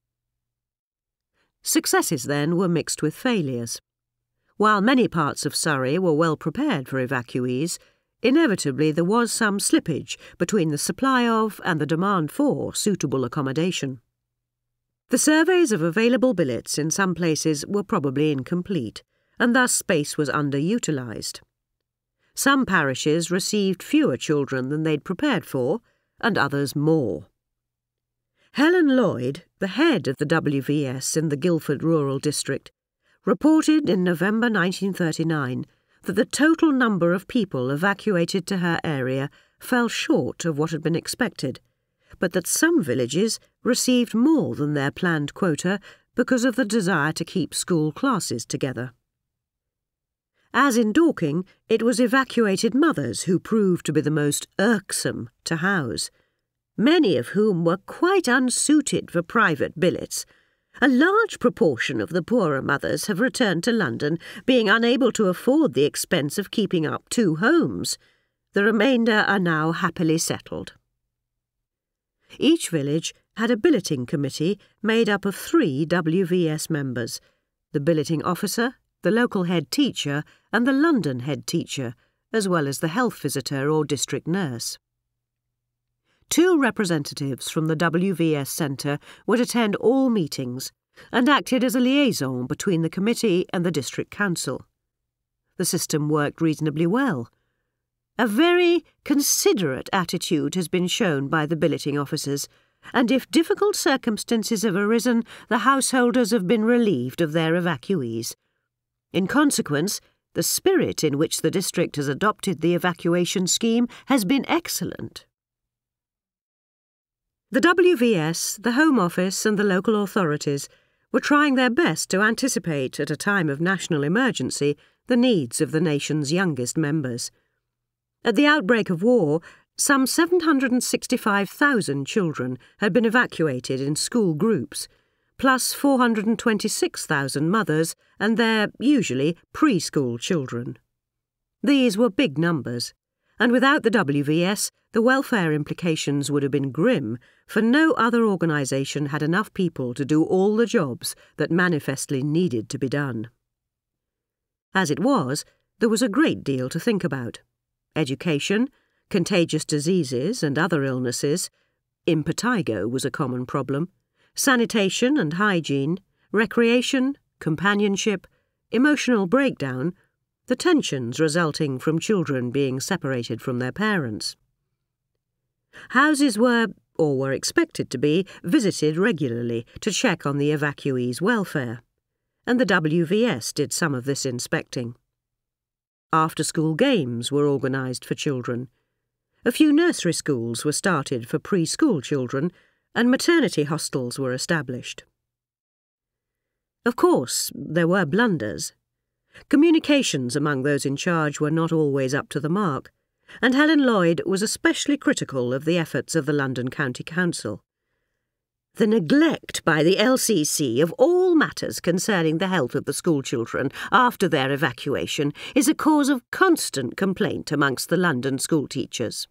Successes, then, were mixed with failures. While many parts of Surrey were well prepared for evacuees, inevitably there was some slippage between the supply of and the demand for suitable accommodation. The surveys of available billets in some places were probably incomplete, and thus space was underutilised. Some parishes received fewer children than they'd prepared for, and others more. Helen Lloyd, the head of the WVS in the Guildford Rural District, reported in November 1939 that the total number of people evacuated to her area fell short of what had been expected, but that some villages received more than their planned quota because of the desire to keep school classes together. As in Dorking, it was evacuated mothers who proved to be the most irksome to house, many of whom were quite unsuited for private billets. A large proportion of the poorer mothers have returned to London, being unable to afford the expense of keeping up 2 homes. The remainder are now happily settled. Each village had a billeting committee made up of 3 WVS members: the billeting officer, the local head teacher, and the London head teacher, as well as the health visitor or district nurse. 2 representatives from the WVS Centre would attend all meetings and acted as a liaison between the committee and the district council. The system worked reasonably well. A very considerate attitude has been shown by the billeting officers, and if difficult circumstances have arisen, the householders have been relieved of their evacuees. In consequence, the spirit in which the district has adopted the evacuation scheme has been excellent. The WVS, the Home Office and the local authorities were trying their best to anticipate, at a time of national emergency, the needs of the nation's youngest members. At the outbreak of war, some 765,000 children had been evacuated in school groups, plus 426,000 mothers and their, usually, preschool children. These were big numbers, and without the WVS, the welfare implications would have been grim, for no other organisation had enough people to do all the jobs that manifestly needed to be done. As it was, there was a great deal to think about. Education, contagious diseases and other illnesses, impetigo was a common problem, sanitation and hygiene, recreation, companionship, emotional breakdown, the tensions resulting from children being separated from their parents. Houses were, or were expected to be, visited regularly to check on the evacuees' welfare, and the WVS did some of this inspecting. After-school games were organised for children. A few nursery schools were started for preschool children, and maternity hostels were established. Of course, there were blunders. Communications among those in charge were not always up to the mark, and Helen Lloyd was especially critical of the efforts of the London County Council. The neglect by the LCC of all matters concerning the health of the schoolchildren after their evacuation is a cause of constant complaint amongst the London schoolteachers.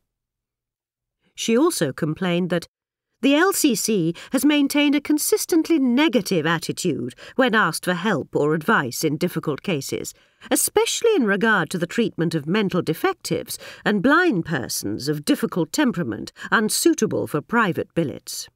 She also complained that the LCC has maintained a consistently negative attitude when asked for help or advice in difficult cases, especially in regard to the treatment of mental defectives and blind persons of difficult temperament unsuitable for private billets.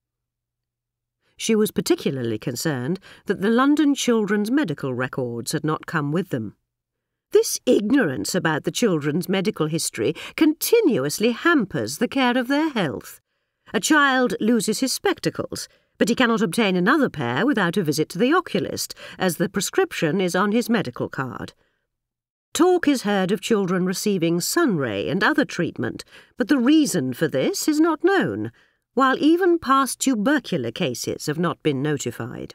She was particularly concerned that the London children's medical records had not come with them. This ignorance about the children's medical history continuously hampers the care of their health. A child loses his spectacles, but he cannot obtain another pair without a visit to the oculist, as the prescription is on his medical card. Talk is heard of children receiving sunray and other treatment, but the reason for this is not known, while even past tubercular cases have not been notified.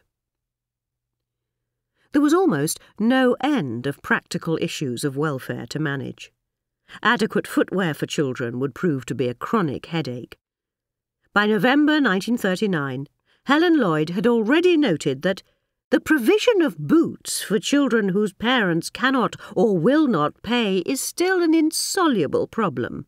There was almost no end of practical issues of welfare to manage. Adequate footwear for children would prove to be a chronic headache. By November 1939, Helen Lloyd had already noted that the provision of boots for children whose parents cannot or will not pay is still an insoluble problem.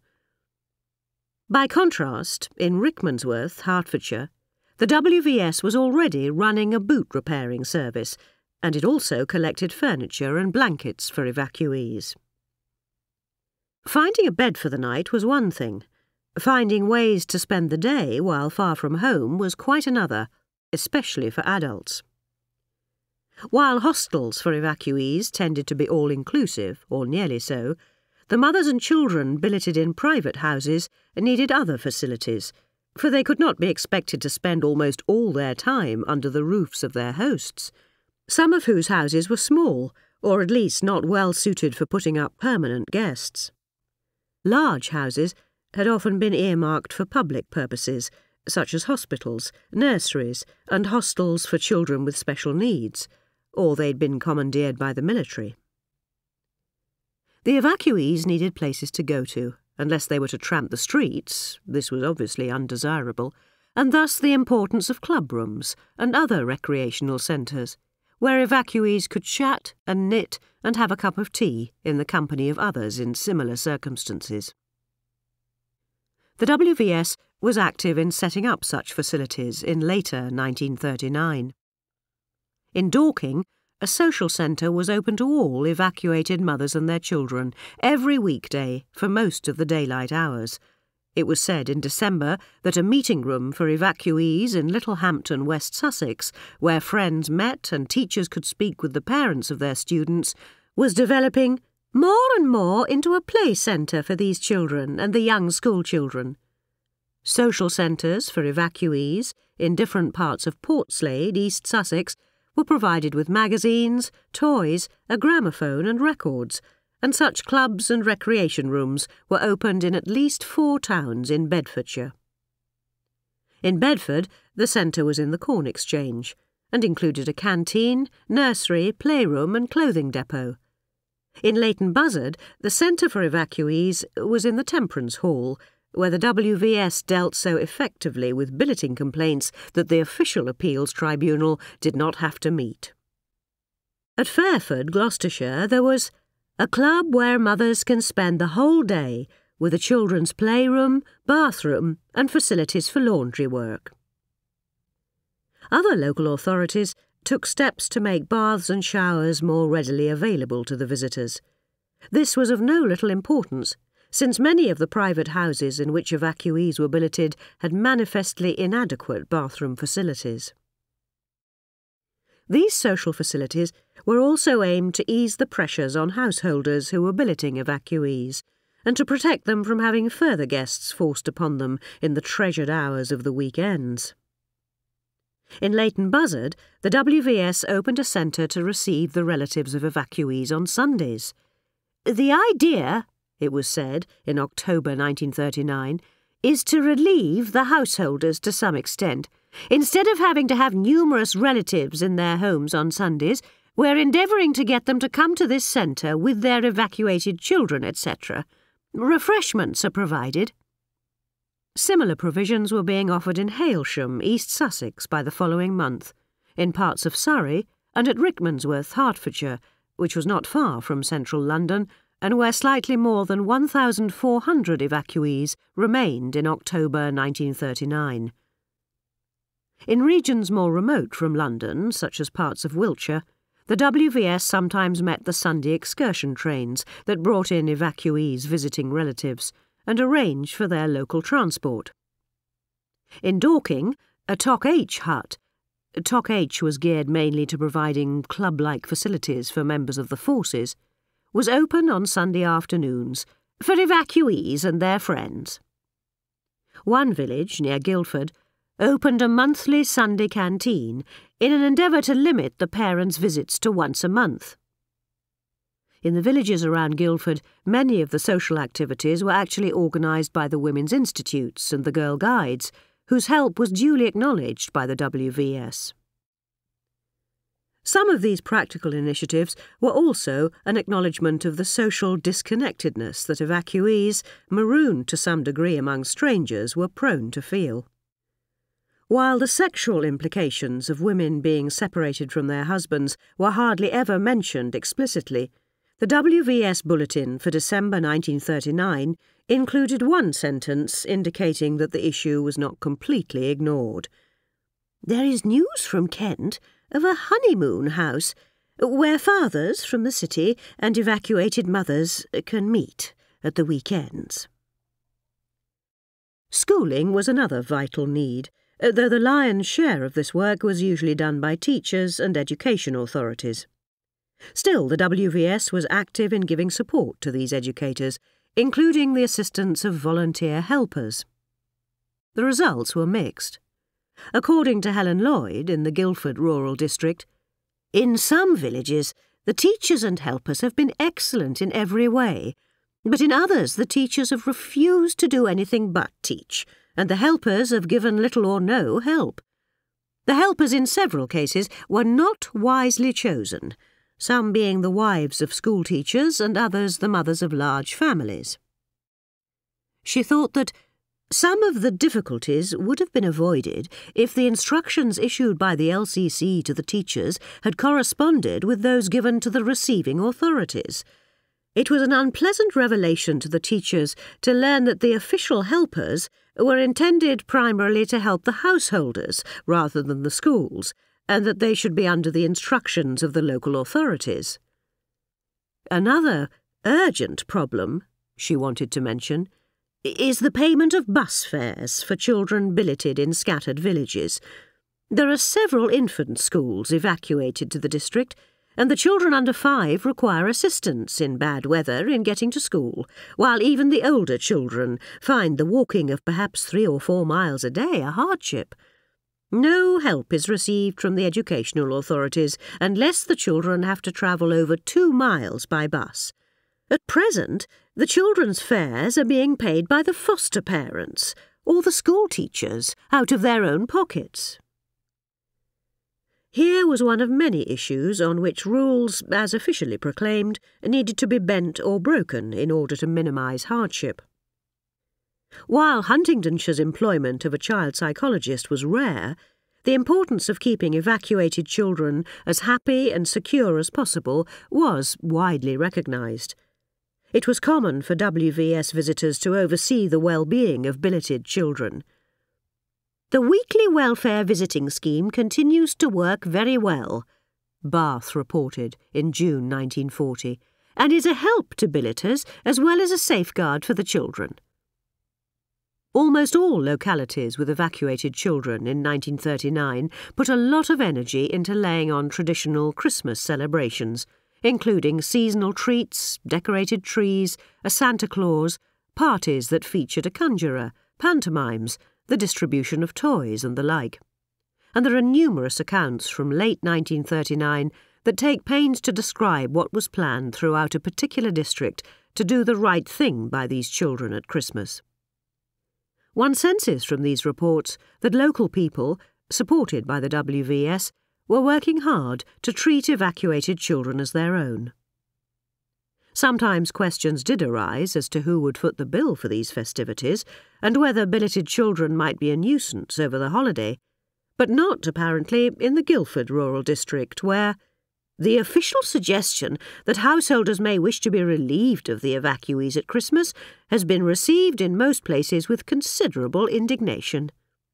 By contrast, in Rickmansworth, Hertfordshire, the WVS was already running a boot repairing service, and it also collected furniture and blankets for evacuees. Finding a bed for the night was one thing. Finding ways to spend the day while far from home was quite another, especially for adults. While hostels for evacuees tended to be all-inclusive, or nearly so, the mothers and children billeted in private houses needed other facilities, for they could not be expected to spend almost all their time under the roofs of their hosts, some of whose houses were small, or at least not well suited for putting up permanent guests. Large houses had often been earmarked for public purposes, such as hospitals, nurseries, and hostels for children with special needs, or they'd been commandeered by the military. The evacuees needed places to go to, unless they were to tramp the streets. This was obviously undesirable, and thus the importance of club rooms and other recreational centres, where evacuees could chat and knit and have a cup of tea in the company of others in similar circumstances. The WVS was active in setting up such facilities in later 1939. In Dorking, a social centre was open to all evacuated mothers and their children every weekday for most of the daylight hours. It was said in December that a meeting room for evacuees in Littlehampton, West Sussex, where friends met and teachers could speak with the parents of their students, was developing more and more into a play centre for these children and the young school children. Social centres for evacuees in different parts of Portslade, East Sussex, were provided with magazines, toys, a gramophone and records, and such clubs and recreation rooms were opened in at least 4 towns in Bedfordshire. In Bedford, the centre was in the Corn Exchange, and included a canteen, nursery, playroom and clothing depot. In Leighton Buzzard, the centre for evacuees was in the Temperance Hall, where the WVS dealt so effectively with billeting complaints that the official appeals tribunal did not have to meet. At Fairford, Gloucestershire, there was a club where mothers can spend the whole day with a children's playroom, bathroom and facilities for laundry work. Other local authorities took steps to make baths and showers more readily available to the visitors. This was of no little importance, since many of the private houses in which evacuees were billeted had manifestly inadequate bathroom facilities. These social facilities were also aimed to ease the pressures on householders who were billeting evacuees, and to protect them from having further guests forced upon them in the treasured hours of the weekends. In Leighton Buzzard, the WVS opened a centre to receive the relatives of evacuees on Sundays. "The idea," it was said in October 1939, "is to relieve the householders to some extent. Instead of having to have numerous relatives in their homes on Sundays, we're endeavouring to get them to come to this centre with their evacuated children, etc. Refreshments are provided." Similar provisions were being offered in Hailsham, East Sussex, by the following month, in parts of Surrey, and at Rickmansworth, Hertfordshire, which was not far from central London, and where slightly more than 1,400 evacuees remained in October 1939. In regions more remote from London, such as parts of Wiltshire, the WVS sometimes met the Sunday excursion trains that brought in evacuees visiting relatives and arranged for their local transport. In Dorking, a Toc H hut — Toc H was geared mainly to providing club-like facilities for members of the forces — was open on Sunday afternoons for evacuees and their friends. One village, near Guildford, opened a monthly Sunday canteen in an endeavour to limit the parents' visits to once a month. In the villages around Guildford, many of the social activities were actually organised by the Women's Institutes and the Girl Guides, whose help was duly acknowledged by the WVS. Some of these practical initiatives were also an acknowledgement of the social disconnectedness that evacuees, marooned to some degree among strangers, were prone to feel. While the sexual implications of women being separated from their husbands were hardly ever mentioned explicitly, the WVS Bulletin for December 1939 included one sentence indicating that the issue was not completely ignored. "There is news from Kent of a honeymoon house where fathers from the city and evacuated mothers can meet at the weekends." Schooling was another vital need, though the lion's share of this work was usually done by teachers and education authorities. Still, the WVS was active in giving support to these educators, including the assistance of volunteer helpers. The results were mixed. According to Helen Lloyd in the Guildford Rural District, "In some villages, the teachers and helpers have been excellent in every way, but in others the teachers have refused to do anything but teach, and the helpers have given little or no help. The helpers in several cases were not wisely chosen, some being the wives of school teachers and others the mothers of large families." She thought that Some of the difficulties would have been avoided if the instructions issued by the LCC to the teachers had corresponded with those given to the receiving authorities. It was an unpleasant revelation to the teachers to learn that the official helpers were intended primarily to help the householders rather than the schools, and that they should be under the instructions of the local authorities. Another urgent problem, she wanted to mention, is the payment of bus fares for children billeted in scattered villages. There are several infant schools evacuated to the district, and the children under 5 require assistance in bad weather in getting to school, while even the older children find the walking of perhaps 3 or 4 miles a day a hardship. No help is received from the educational authorities unless the children have to travel over 2 miles by bus. At present, the children's fares are being paid by the foster parents or the school teachers out of their own pockets. Here was one of many issues on which rules, as officially proclaimed, needed to be bent or broken in order to minimise hardship. While Huntingdonshire's employment of a child psychologist was rare, the importance of keeping evacuated children as happy and secure as possible was widely recognised. It was common for WVS visitors to oversee the well-being of billeted children. The weekly welfare visiting scheme continues to work very well, Bath reported in June 1940, and is a help to billeters as well as a safeguard for the children. Almost all localities with evacuated children in 1939 put a lot of energy into laying on traditional Christmas celebrations, including seasonal treats, decorated trees, a Santa Claus, parties that featured a conjurer, pantomimes, the distribution of toys and the like. And there are numerous accounts from late 1939 that take pains to describe what was planned throughout a particular district to do the right thing by these children at Christmas. One senses from these reports that local people, supported by the WVS, were working hard to treat evacuated children as their own. Sometimes questions did arise as to who would foot the bill for these festivities and whether billeted children might be a nuisance over the holiday, but not, apparently, in the Guildford rural district, where the official suggestion that householders may wish to be relieved of the evacuees at Christmas has been received in most places with considerable indignation.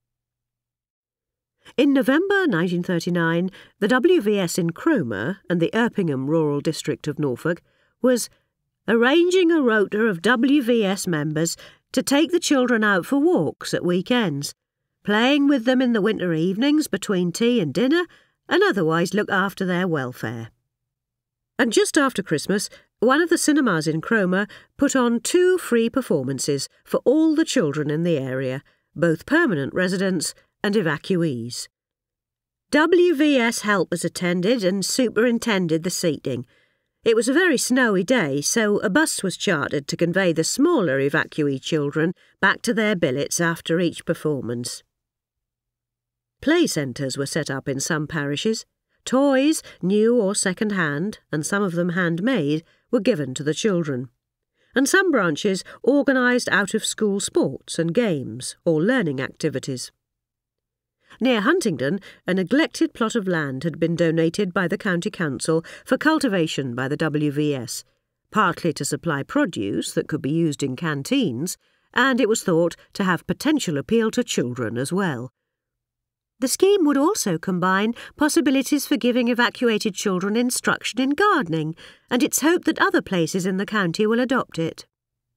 In November 1939, the WVS in Cromer and the Erpingham rural district of Norfolk was arranging a rota of WVS members to take the children out for walks at weekends, playing with them in the winter evenings between tea and dinner, and otherwise look after their welfare. And just after Christmas, one of the cinemas in Cromer put on 2 free performances for all the children in the area, both permanent residents and evacuees. WVS helpers attended and superintended the seating. It was a very snowy day, so a bus was chartered to convey the smaller evacuee children back to their billets after each performance. Play centres were set up in some parishes. Toys, new or second-hand, and some of them handmade, were given to the children. And some branches organised out-of-school sports and games or learning activities. Near Huntingdon, a neglected plot of land had been donated by the County Council for cultivation by the WVS, partly to supply produce that could be used in canteens, and it was thought to have potential appeal to children as well. The scheme would also combine possibilities for giving evacuated children instruction in gardening, and it's hoped that other places in the county will adopt it.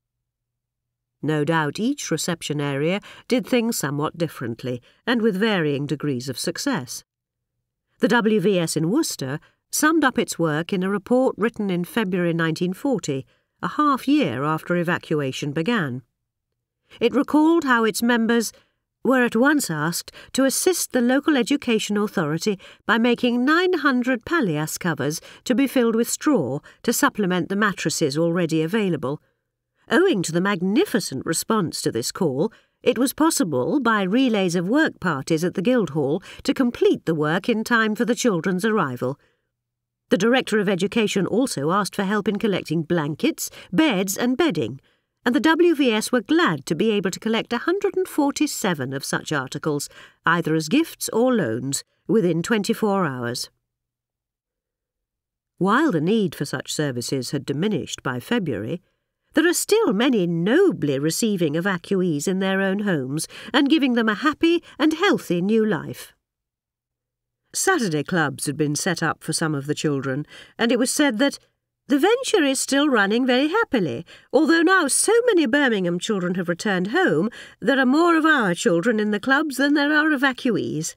No doubt each reception area did things somewhat differently and with varying degrees of success. The WVS in Worcester summed up its work in a report written in February 1940, a half-year after evacuation began. It recalled how its members were at once asked to assist the local education authority by making 900 palliasse covers to be filled with straw to supplement the mattresses already available. Owing to the magnificent response to this call, it was possible, by relays of work parties at the Guildhall, to complete the work in time for the children's arrival. The Director of Education also asked for help in collecting blankets, beds and bedding, and the WVS were glad to be able to collect 147 of such articles, either as gifts or loans, within 24 hours. While the need for such services had diminished by February, there are still many nobly receiving evacuees in their own homes and giving them a happy and healthy new life. Saturday clubs had been set up for some of the children, and it was said that the venture is still running very happily, although now so many Birmingham children have returned home, there are more of our children in the clubs than there are evacuees.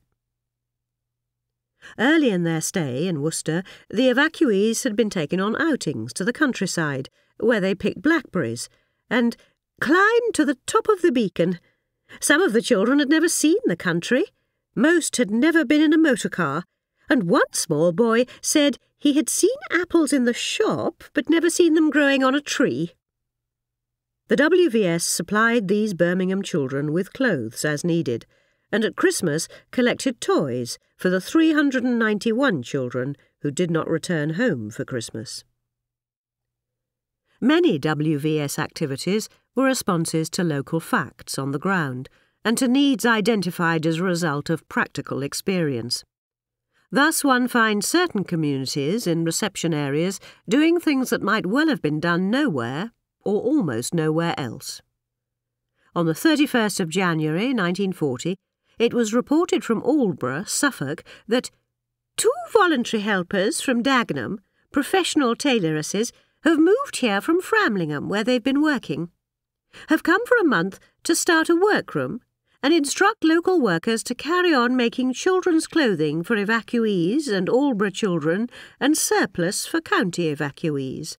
Early in their stay in Worcester, the evacuees had been taken on outings to the countryside, where they picked blackberries, and climbed to the top of the beacon. Some of the children had never seen the country. Most had never been in a motor car, and one small boy said he had seen apples in the shop but never seen them growing on a tree. The WVS supplied these Birmingham children with clothes as needed, and at Christmas collected toys for the 391 children who did not return home for Christmas. Many WVS activities were responses to local facts on the ground and to needs identified as a result of practical experience. Thus one finds certain communities in reception areas doing things that might well have been done nowhere or almost nowhere else. On the 31st of January 1940, it was reported from Aldborough, Suffolk, that 2 voluntary helpers from Dagenham, professional tailoresses, have moved here from Framlingham, where they've been working, have come for a month to start a workroom and instruct local workers to carry on making children's clothing for evacuees and Aldborough children and surplus for county evacuees.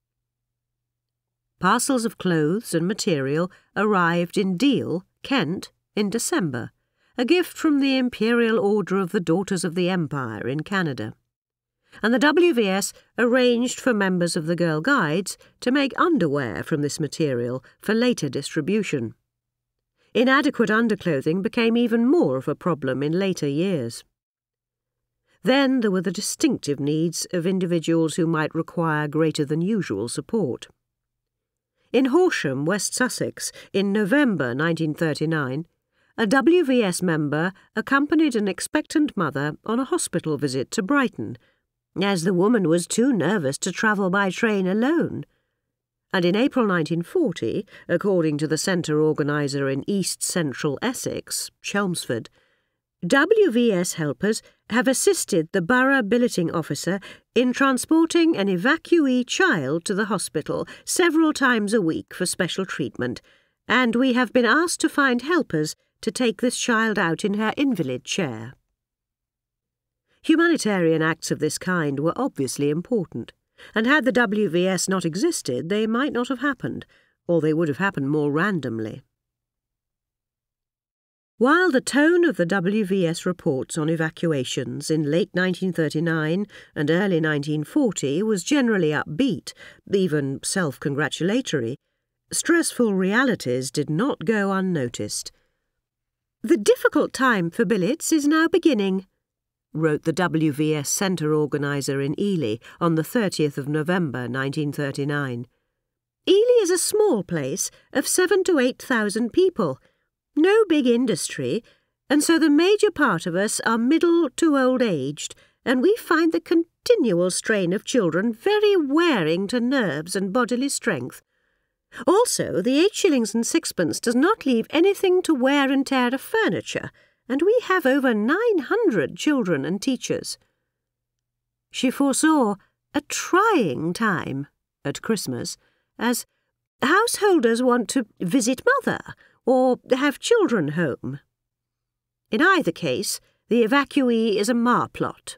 Parcels of clothes and material arrived in Deal, Kent, in December, a gift from the Imperial Order of the Daughters of the Empire in Canada. And the WVS arranged for members of the Girl Guides to make underwear from this material for later distribution. Inadequate underclothing became even more of a problem in later years. Then there were the distinctive needs of individuals who might require greater than usual support. In Horsham, West Sussex, in November 1939, a WVS member accompanied an expectant mother on a hospital visit to Brighton, as the woman was too nervous to travel by train alone. And in April 1940, according to the centre organiser in East Central Essex, Chelmsford, WVS helpers have assisted the borough billeting officer in transporting an evacuee child to the hospital several times a week for special treatment, and we have been asked to find helpers to take this child out in her invalid chair. Humanitarian acts of this kind were obviously important, and had the WVS not existed, they might not have happened, or they would have happened more randomly. While the tone of the WVS reports on evacuations in late 1939 and early 1940 was generally upbeat, even self-congratulatory, stressful realities did not go unnoticed. "The difficult time for billets is now beginning," wrote the WVS centre organiser in Ely on the 30th of November 1939. "Ely is a small place of 7,000 to 8,000 people, no big industry, and so the major part of us are middle to old-aged, and we find the continual strain of children very wearing to nerves and bodily strength. Also, the 8 shillings and sixpence does not leave anything to wear and tear of furniture, and we have over 900 children and teachers." She foresaw a trying time at Christmas, as householders want to visit mother or have children home. In either case, the evacuee is a marplot.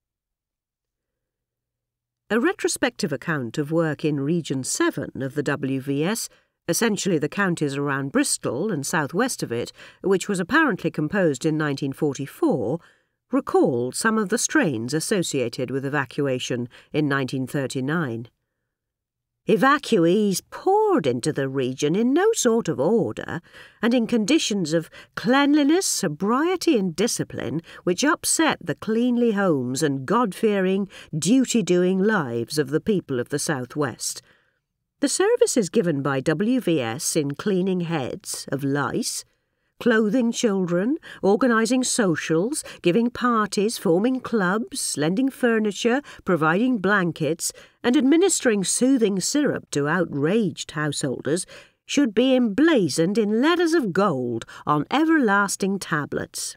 A retrospective account of work in Region 7 of the WVS, essentially the counties around Bristol and southwest of it, which was apparently composed in 1944, recalled some of the strains associated with evacuation in 1939. Evacuees poured into the region in no sort of order, and in conditions of cleanliness, sobriety and discipline which upset the cleanly homes and God-fearing, duty-doing lives of the people of the south-west. The services given by WVS in cleaning heads of lice, clothing children, organising socials, giving parties, forming clubs, lending furniture, providing blankets, and administering soothing syrup to outraged householders should be emblazoned in letters of gold on everlasting tablets.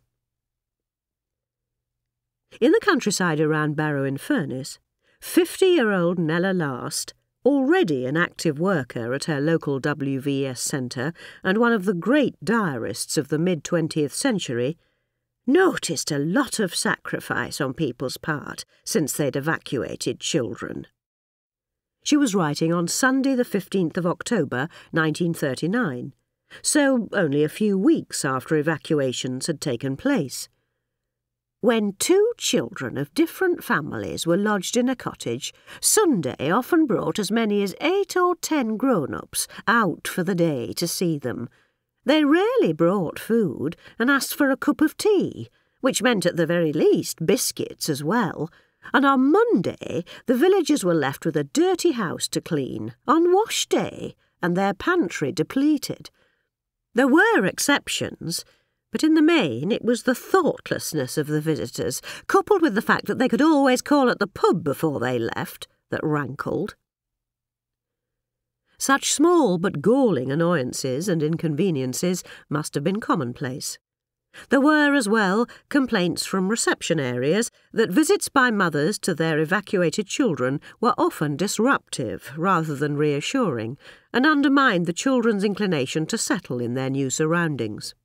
In the countryside around Barrow-in-Furness, 50-year-old Nella Last, already an active worker at her local WVS centre and one of the great diarists of the mid-20th century, noticed a lot of sacrifice on people's part since they'd evacuated children. She was writing on Sunday the 15th of October, 1939, so only a few weeks after evacuations had taken place. When 2 children of different families were lodged in a cottage, Sunday often brought as many as 8 or 10 grown-ups out for the day to see them. They rarely brought food and asked for a cup of tea, which meant at the very least biscuits as well, and on Monday the villagers were left with a dirty house to clean on wash day and their pantry depleted. There were exceptions, but in the main it was the thoughtlessness of the visitors, coupled with the fact that they could always call at the pub before they left, that rankled. Such small but galling annoyances and inconveniences must have been commonplace. There were, as well, complaints from reception areas that visits by mothers to their evacuated children were often disruptive rather than reassuring, and undermined the children's inclination to settle in their new surroundings.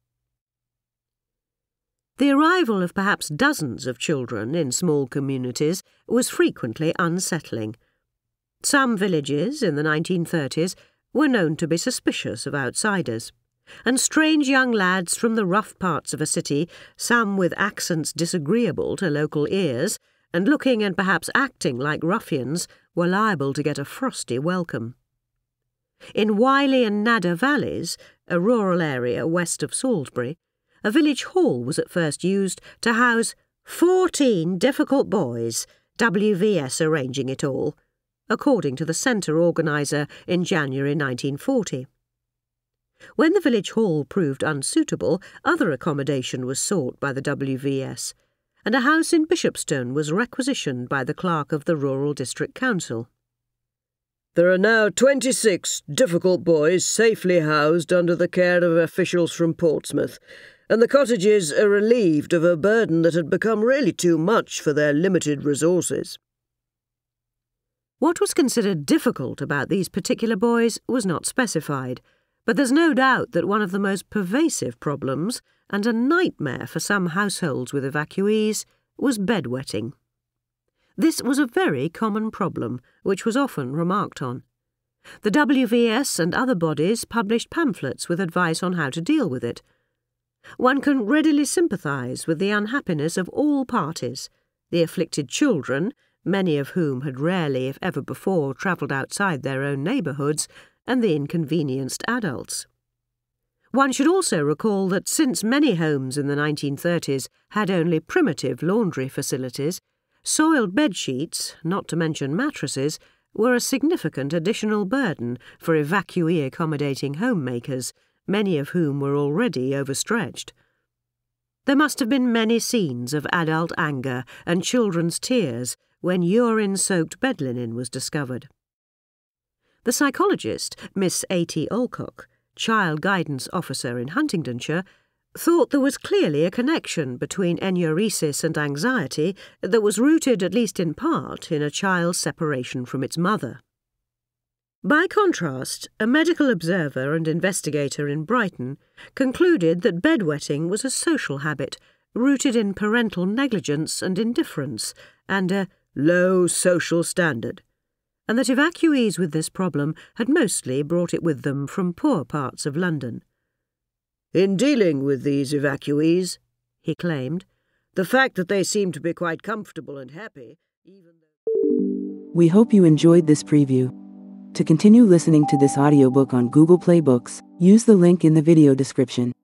The arrival of perhaps dozens of children in small communities was frequently unsettling. Some villages in the 1930s were known to be suspicious of outsiders, and strange young lads from the rough parts of a city, some with accents disagreeable to local ears, and looking and perhaps acting like ruffians, were liable to get a frosty welcome. In Wiley and Nadder valleys, a rural area west of Salisbury, a village hall was at first used to house 14 difficult boys, WVS arranging it all, according to the centre organiser in January 1940. When the village hall proved unsuitable, other accommodation was sought by the WVS, and a house in Bishopstone was requisitioned by the clerk of the Rural District Council. There are now 26 difficult boys safely housed under the care of officials from Portsmouth, and the cottages are relieved of a burden that had become really too much for their limited resources. What was considered difficult about these particular boys was not specified, but there's no doubt that one of the most pervasive problems, and a nightmare for some households with evacuees, was bedwetting. This was a very common problem, which was often remarked on. The WVS and other bodies published pamphlets with advice on how to deal with it. One can readily sympathise with the unhappiness of all parties, the afflicted children, many of whom had rarely, if ever before, travelled outside their own neighbourhoods, and the inconvenienced adults. One should also recall that since many homes in the 1930s had only primitive laundry facilities, soiled bedsheets, not to mention mattresses, were a significant additional burden for evacuee accommodating homemakers, many of whom were already overstretched. There must have been many scenes of adult anger and children's tears when urine-soaked bed linen was discovered. The psychologist, Miss A.T. Alcock, child guidance officer in Huntingdonshire, thought there was clearly a connection between enuresis and anxiety that was rooted, at least in part, in a child's separation from its mother. By contrast, a medical observer and investigator in Brighton concluded that bedwetting was a social habit rooted in parental negligence and indifference and a low social standard, and that evacuees with this problem had mostly brought it with them from poor parts of London. In dealing with these evacuees, he claimed, the fact that they seem to be quite comfortable and happy, even though... We hope you enjoyed this preview. To continue listening to this audiobook on Google Play Books, use the link in the video description.